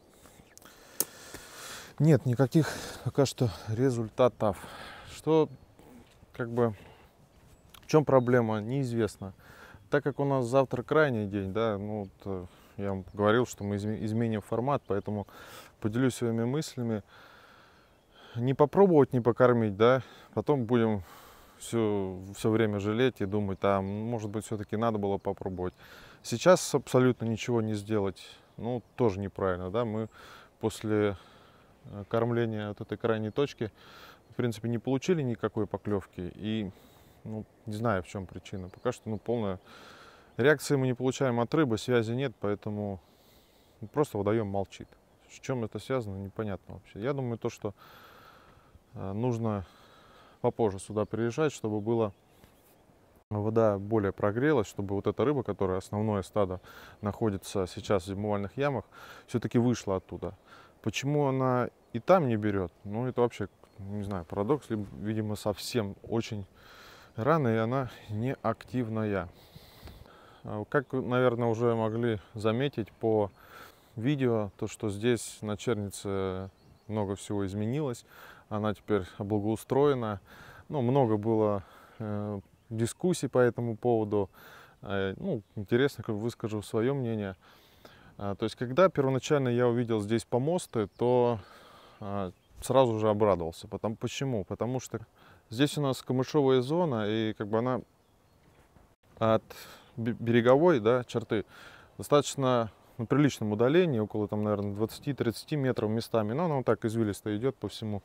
нет никаких пока что результатов. Что, как бы, в чем проблема, неизвестно. Так как у нас завтра крайний день, да, ну вот, я вам говорил, что мы изменим формат, поэтому поделюсь своими мыслями. Не попробовать, не покормить, да, потом будем все время жалеть и думать, а может быть все-таки надо было попробовать. Сейчас абсолютно ничего не сделать, ну, тоже неправильно, да, мы после кормления вот этой крайней точки, в принципе, не получили никакой поклевки, и, ну, не знаю, в чем причина. Пока что, ну, полная реакции мы не получаем от рыбы, связи нет, поэтому просто водоем молчит. С чем это связано, непонятно вообще. Я думаю, то, что нужно попозже сюда приезжать, чтобы была вода более прогрелась, чтобы вот эта рыба, которая основное стадо находится сейчас в зимовальных ямах, все-таки вышла оттуда. Почему она и там не берет? Ну, это вообще, не знаю, парадокс, либо, видимо, совсем очень рано, и она не активная. Как, наверное, уже могли заметить по видео, то, что здесь на чернице много всего изменилось. Она теперь благоустроена. Ну, много было дискуссий по этому поводу. Ну, интересно, как выскажу свое мнение. То есть, когда первоначально я увидел здесь помосты, то сразу же обрадовался. Почему? Потому что здесь у нас камышовая зона, и как бы она от береговой, да, черты достаточно на приличном удалении, около, там, наверное, 20-30 метров местами, но она так извилисто идет по всему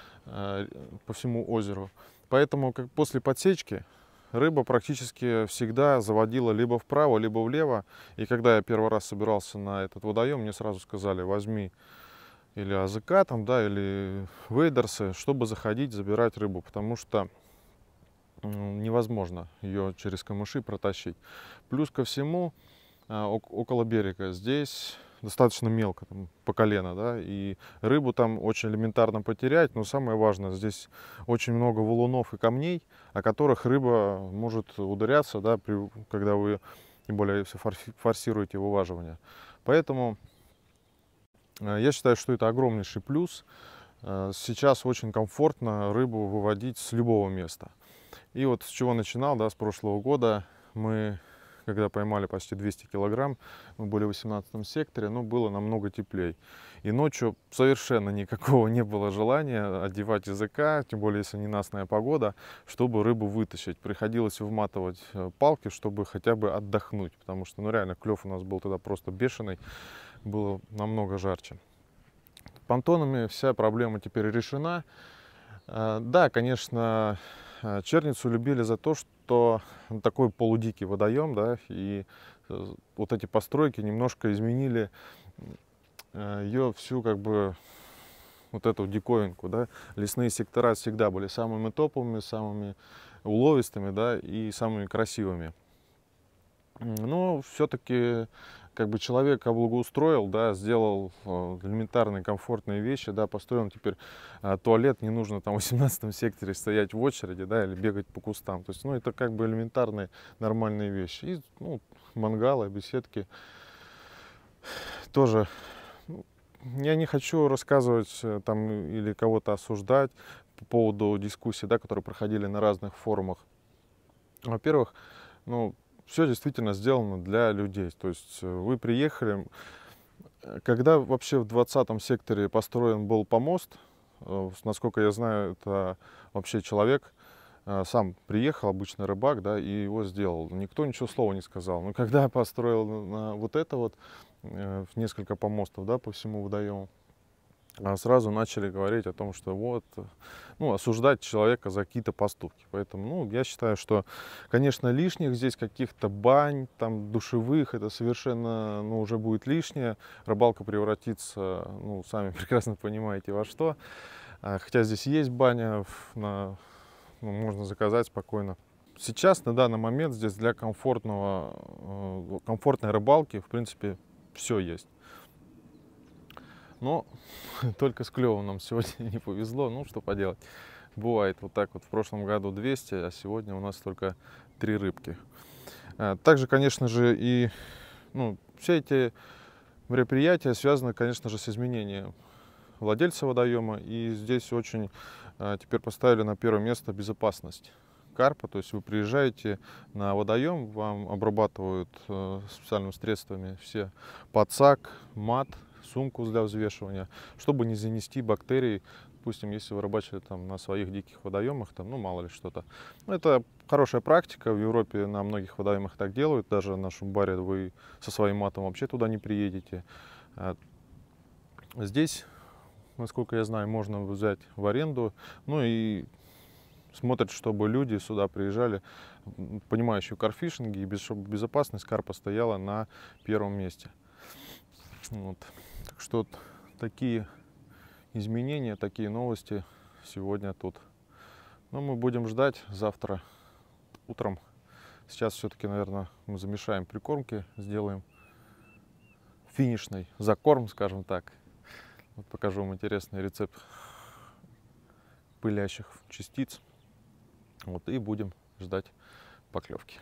озеру. Поэтому как после подсечки рыба практически всегда заводила либо вправо, либо влево. И когда я первый раз собирался на этот водоем, мне сразу сказали: возьми или АЗК, там, да, или вейдерсы, чтобы заходить, забирать рыбу, потому что невозможно ее через камыши протащить. Плюс ко всему, около берега здесь достаточно мелко, там, по колено, да, и рыбу там очень элементарно потерять, но самое важное, здесь очень много валунов и камней, о которых рыба может ударяться, да, когда вы, тем более, если форсируете вываживание. Поэтому я считаю, что это огромнейший плюс. Сейчас очень комфортно рыбу выводить с любого места. И вот с чего начинал, да, с прошлого года мы, когда поймали почти 200 килограмм, мы были в 18 секторе, но было намного теплей. И ночью совершенно никакого не было желания одевать языка, тем более если ненастная погода, чтобы рыбу вытащить. Приходилось вматывать палки, чтобы хотя бы отдохнуть, потому что, ну, реально, клев у нас был тогда просто бешеный, было намного жарче. Понтонами вся проблема теперь решена. Да, конечно, Черницу любили за то, что такой полудикий водоем, да, и вот эти постройки немножко изменили ее всю, как бы, вот эту диковинку, да. Лесные сектора всегда были самыми топовыми, самыми уловистыми, да, и самыми красивыми. Но все-таки, как бы, человек облагоустроил, да, сделал элементарные комфортные вещи, да, построил теперь туалет, не нужно там в 18 секторе стоять в очереди, да, или бегать по кустам. То есть, ну, это как бы элементарные нормальные вещи. И, ну, мангалы, беседки тоже. Я не хочу рассказывать там или кого-то осуждать по поводу дискуссий, да, которые проходили на разных форумах. Во-первых, ну, все действительно сделано для людей. То есть вы приехали, когда вообще в 20-м секторе построен был помост, насколько я знаю, это вообще человек сам приехал, обычный рыбак, да, и его сделал. Никто ничего слова не сказал. Но когда я построил вот это вот, несколько помостов, да, по всему водоему, сразу начали говорить о том, что вот, ну, осуждать человека за какие-то поступки. Поэтому, ну, я считаю, что, конечно, лишних здесь каких-то бань, там, душевых, это совершенно, ну, уже будет лишнее. Рыбалка превратится, ну, сами прекрасно понимаете, во что. Хотя здесь есть баня, ну, можно заказать спокойно. Сейчас, на данный момент, здесь для комфортной рыбалки, в принципе, все есть. Но только с клевом нам сегодня не повезло. Ну, что поделать. Бывает вот так вот. В прошлом году 200, а сегодня у нас только 3 рыбки. Также, конечно же, и, ну, все эти мероприятия связаны, конечно же, с изменением владельца водоема. И здесь очень теперь поставили на первое место безопасность карпа. То есть вы приезжаете на водоем, вам обрабатывают специальными средствами все подсак, мат, сумку для взвешивания, чтобы не занести бактерий. Допустим, если вы рыбачили там на своих диких водоемах, там, ну, мало ли что-то. Это хорошая практика. В Европе на многих водоемах так делают. Даже на Шумбаре вы со своим матом вообще туда не приедете. Здесь, насколько я знаю, можно взять в аренду. Ну и смотрят, чтобы люди сюда приезжали, понимающие в карфишинге, и чтобы безопасность карпа стояла на первом месте. Вот. Так что вот такие изменения, такие новости сегодня тут. Но мы будем ждать завтра утром. Сейчас все-таки, наверное, мы замешаем прикормки, сделаем финишный закорм, скажем так. Вот покажу вам интересный рецепт пылящих частиц. Вот, и будем ждать поклевки.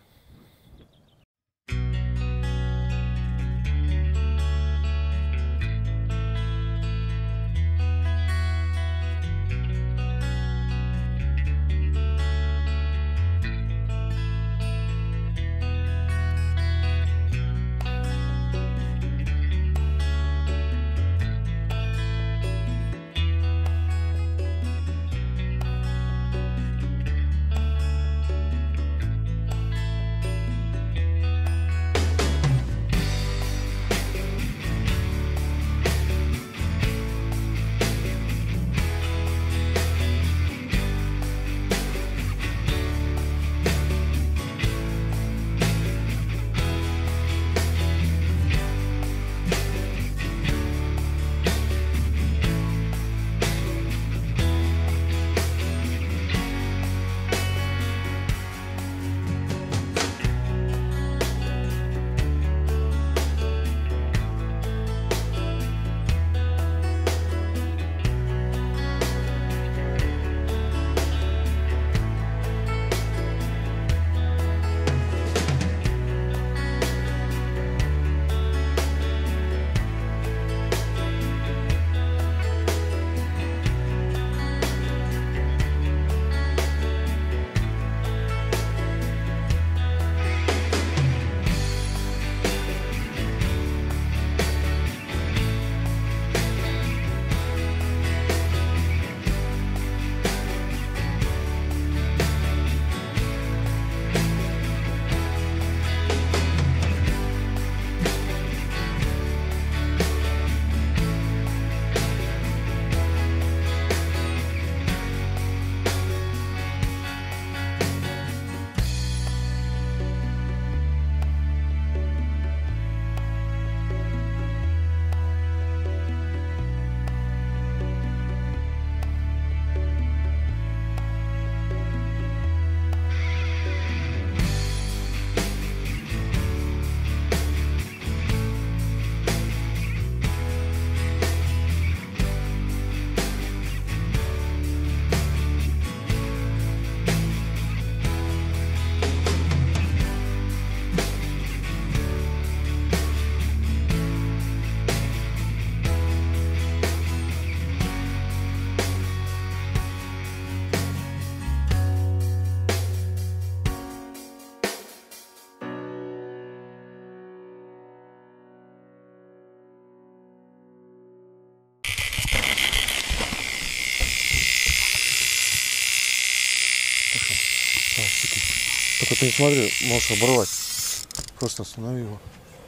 Только ты не смотри, можешь оборвать. Просто останови его.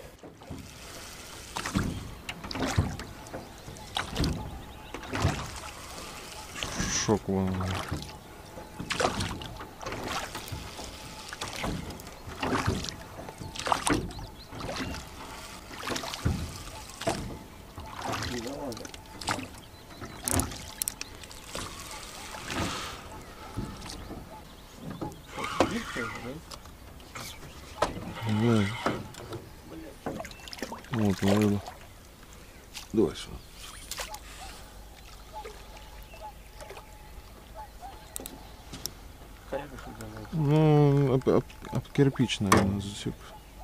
Шок вон. Да. Вот, наверное. Давай сюда. Ну, об кирпич, наверное, засек.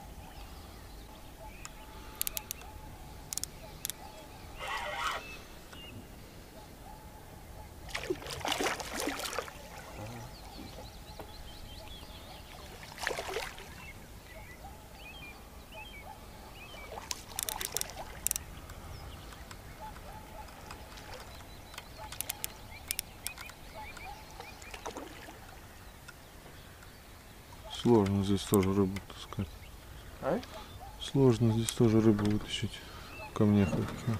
Сложно здесь тоже рыбу таскать. А? Сложно здесь тоже рыбу вытащить в камнях.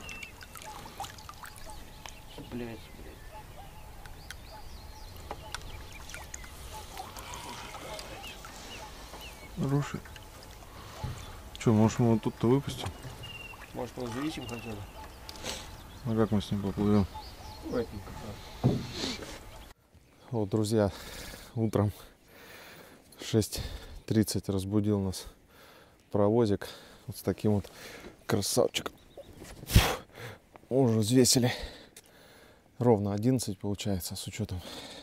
Блять. Хороший. Че, может мы вот тут-то выпустим? Может, его зависим хотя бы? А как мы с ним поплывем? Вот, друзья, утром 6:30 разбудил нас паровозик вот с таким вот красавчиком. Уже взвесили ровно 11, получается, с учетом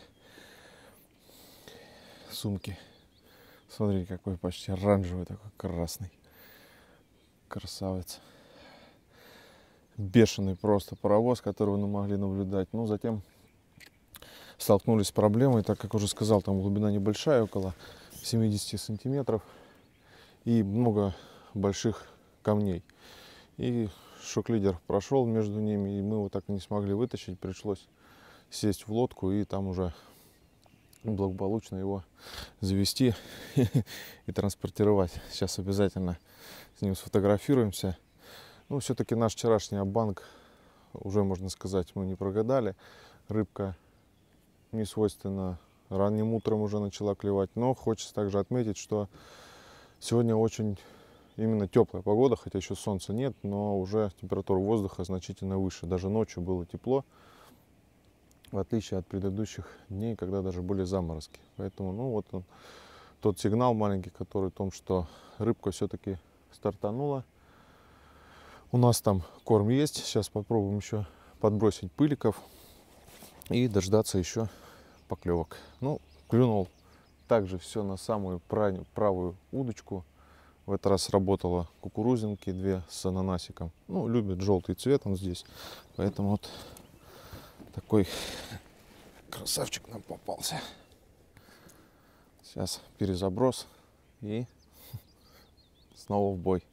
сумки. Смотрите, какой почти оранжевый, такой красный. Красавец. Бешеный просто паровоз, которого мы могли наблюдать. Но затем столкнулись с проблемой, так как уже сказал, там глубина небольшая, около 70 сантиметров. И много больших камней. И шок-лидер прошел между ними, и мы его так и не смогли вытащить. Пришлось сесть в лодку и там уже благополучно его завести и транспортировать. Сейчас обязательно с ним сфотографируемся. Ну, все-таки наш вчерашний оббанк, уже можно сказать, мы не прогадали. Рыбка не свойственно ранним утром уже начала клевать. Но хочется также отметить, что сегодня очень именно теплая погода, хотя еще солнца нет, но уже температура воздуха значительно выше. Даже ночью было тепло, в отличие от предыдущих дней, когда даже были заморозки. Поэтому, ну вот он, тот сигнал маленький, который о том, что рыбка все-таки стартанула. У нас там корм есть. Сейчас попробуем еще подбросить пыликов и дождаться еще поклевок. Ну, клюнул также все на самую правую удочку. В этот раз работала кукурузинки, 2 с ананасиком. Ну, любит желтый цвет он здесь. Поэтому вот такой красавчик нам попался. Сейчас перезаброс и снова в бой.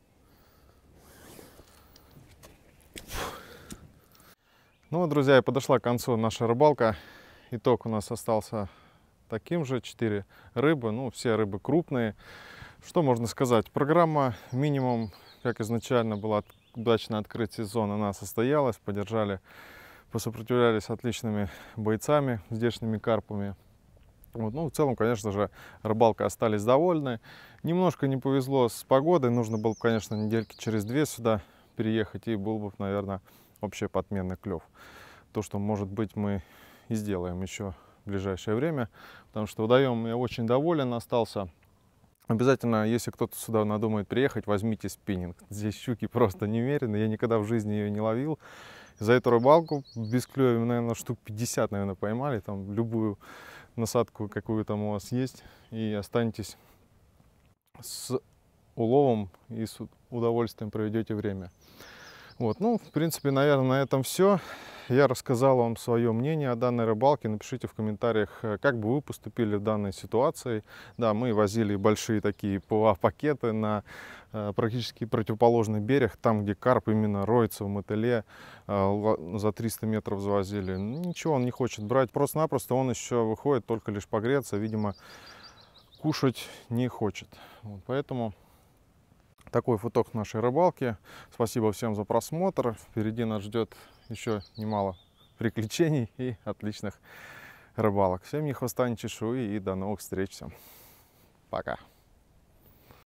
Ну вот, друзья, и подошла к концу наша рыбалка. Итог у нас остался таким же. 4 рыбы. Ну, все рыбы крупные. Что можно сказать? Программа минимум, как изначально была удачно открыть сезон, она состоялась. Посопротивлялись отличными бойцами, здешними карпами. Вот. Ну, в целом, конечно же, рыбалка остались довольны. Немножко не повезло с погодой. Нужно было, конечно, недельки через 2 сюда переехать, и был бы, наверное, вообще отменный клев. То, что, может быть, мы и сделаем еще в ближайшее время. Потому что водоем я очень доволен остался. Обязательно, если кто-то сюда надумает приехать, возьмите спиннинг. Здесь щуки просто немерено. Я никогда в жизни ее не ловил. За эту рыбалку без клёва, наверное, штук 50, наверное, поймали. Там любую насадку, какую там у вас есть. И останетесь с уловом и с удовольствием проведете время. Вот, ну, в принципе, наверное, на этом все. Я рассказал вам свое мнение о данной рыбалке. Напишите в комментариях, как бы вы поступили в данной ситуации. Да, мы возили большие такие ПВА-пакеты на практически противоположный берег, там, где карп именно роется в мотыле, за 300 метров завозили. Ничего он не хочет брать, просто-напросто он еще выходит только лишь погреться. Видимо, кушать не хочет. Вот, поэтому такой итог нашей рыбалки. Спасибо всем за просмотр. Впереди нас ждет еще немало приключений и отличных рыбалок. Всем ни хвоста, ни чешуи, и до новых встреч. Всем пока.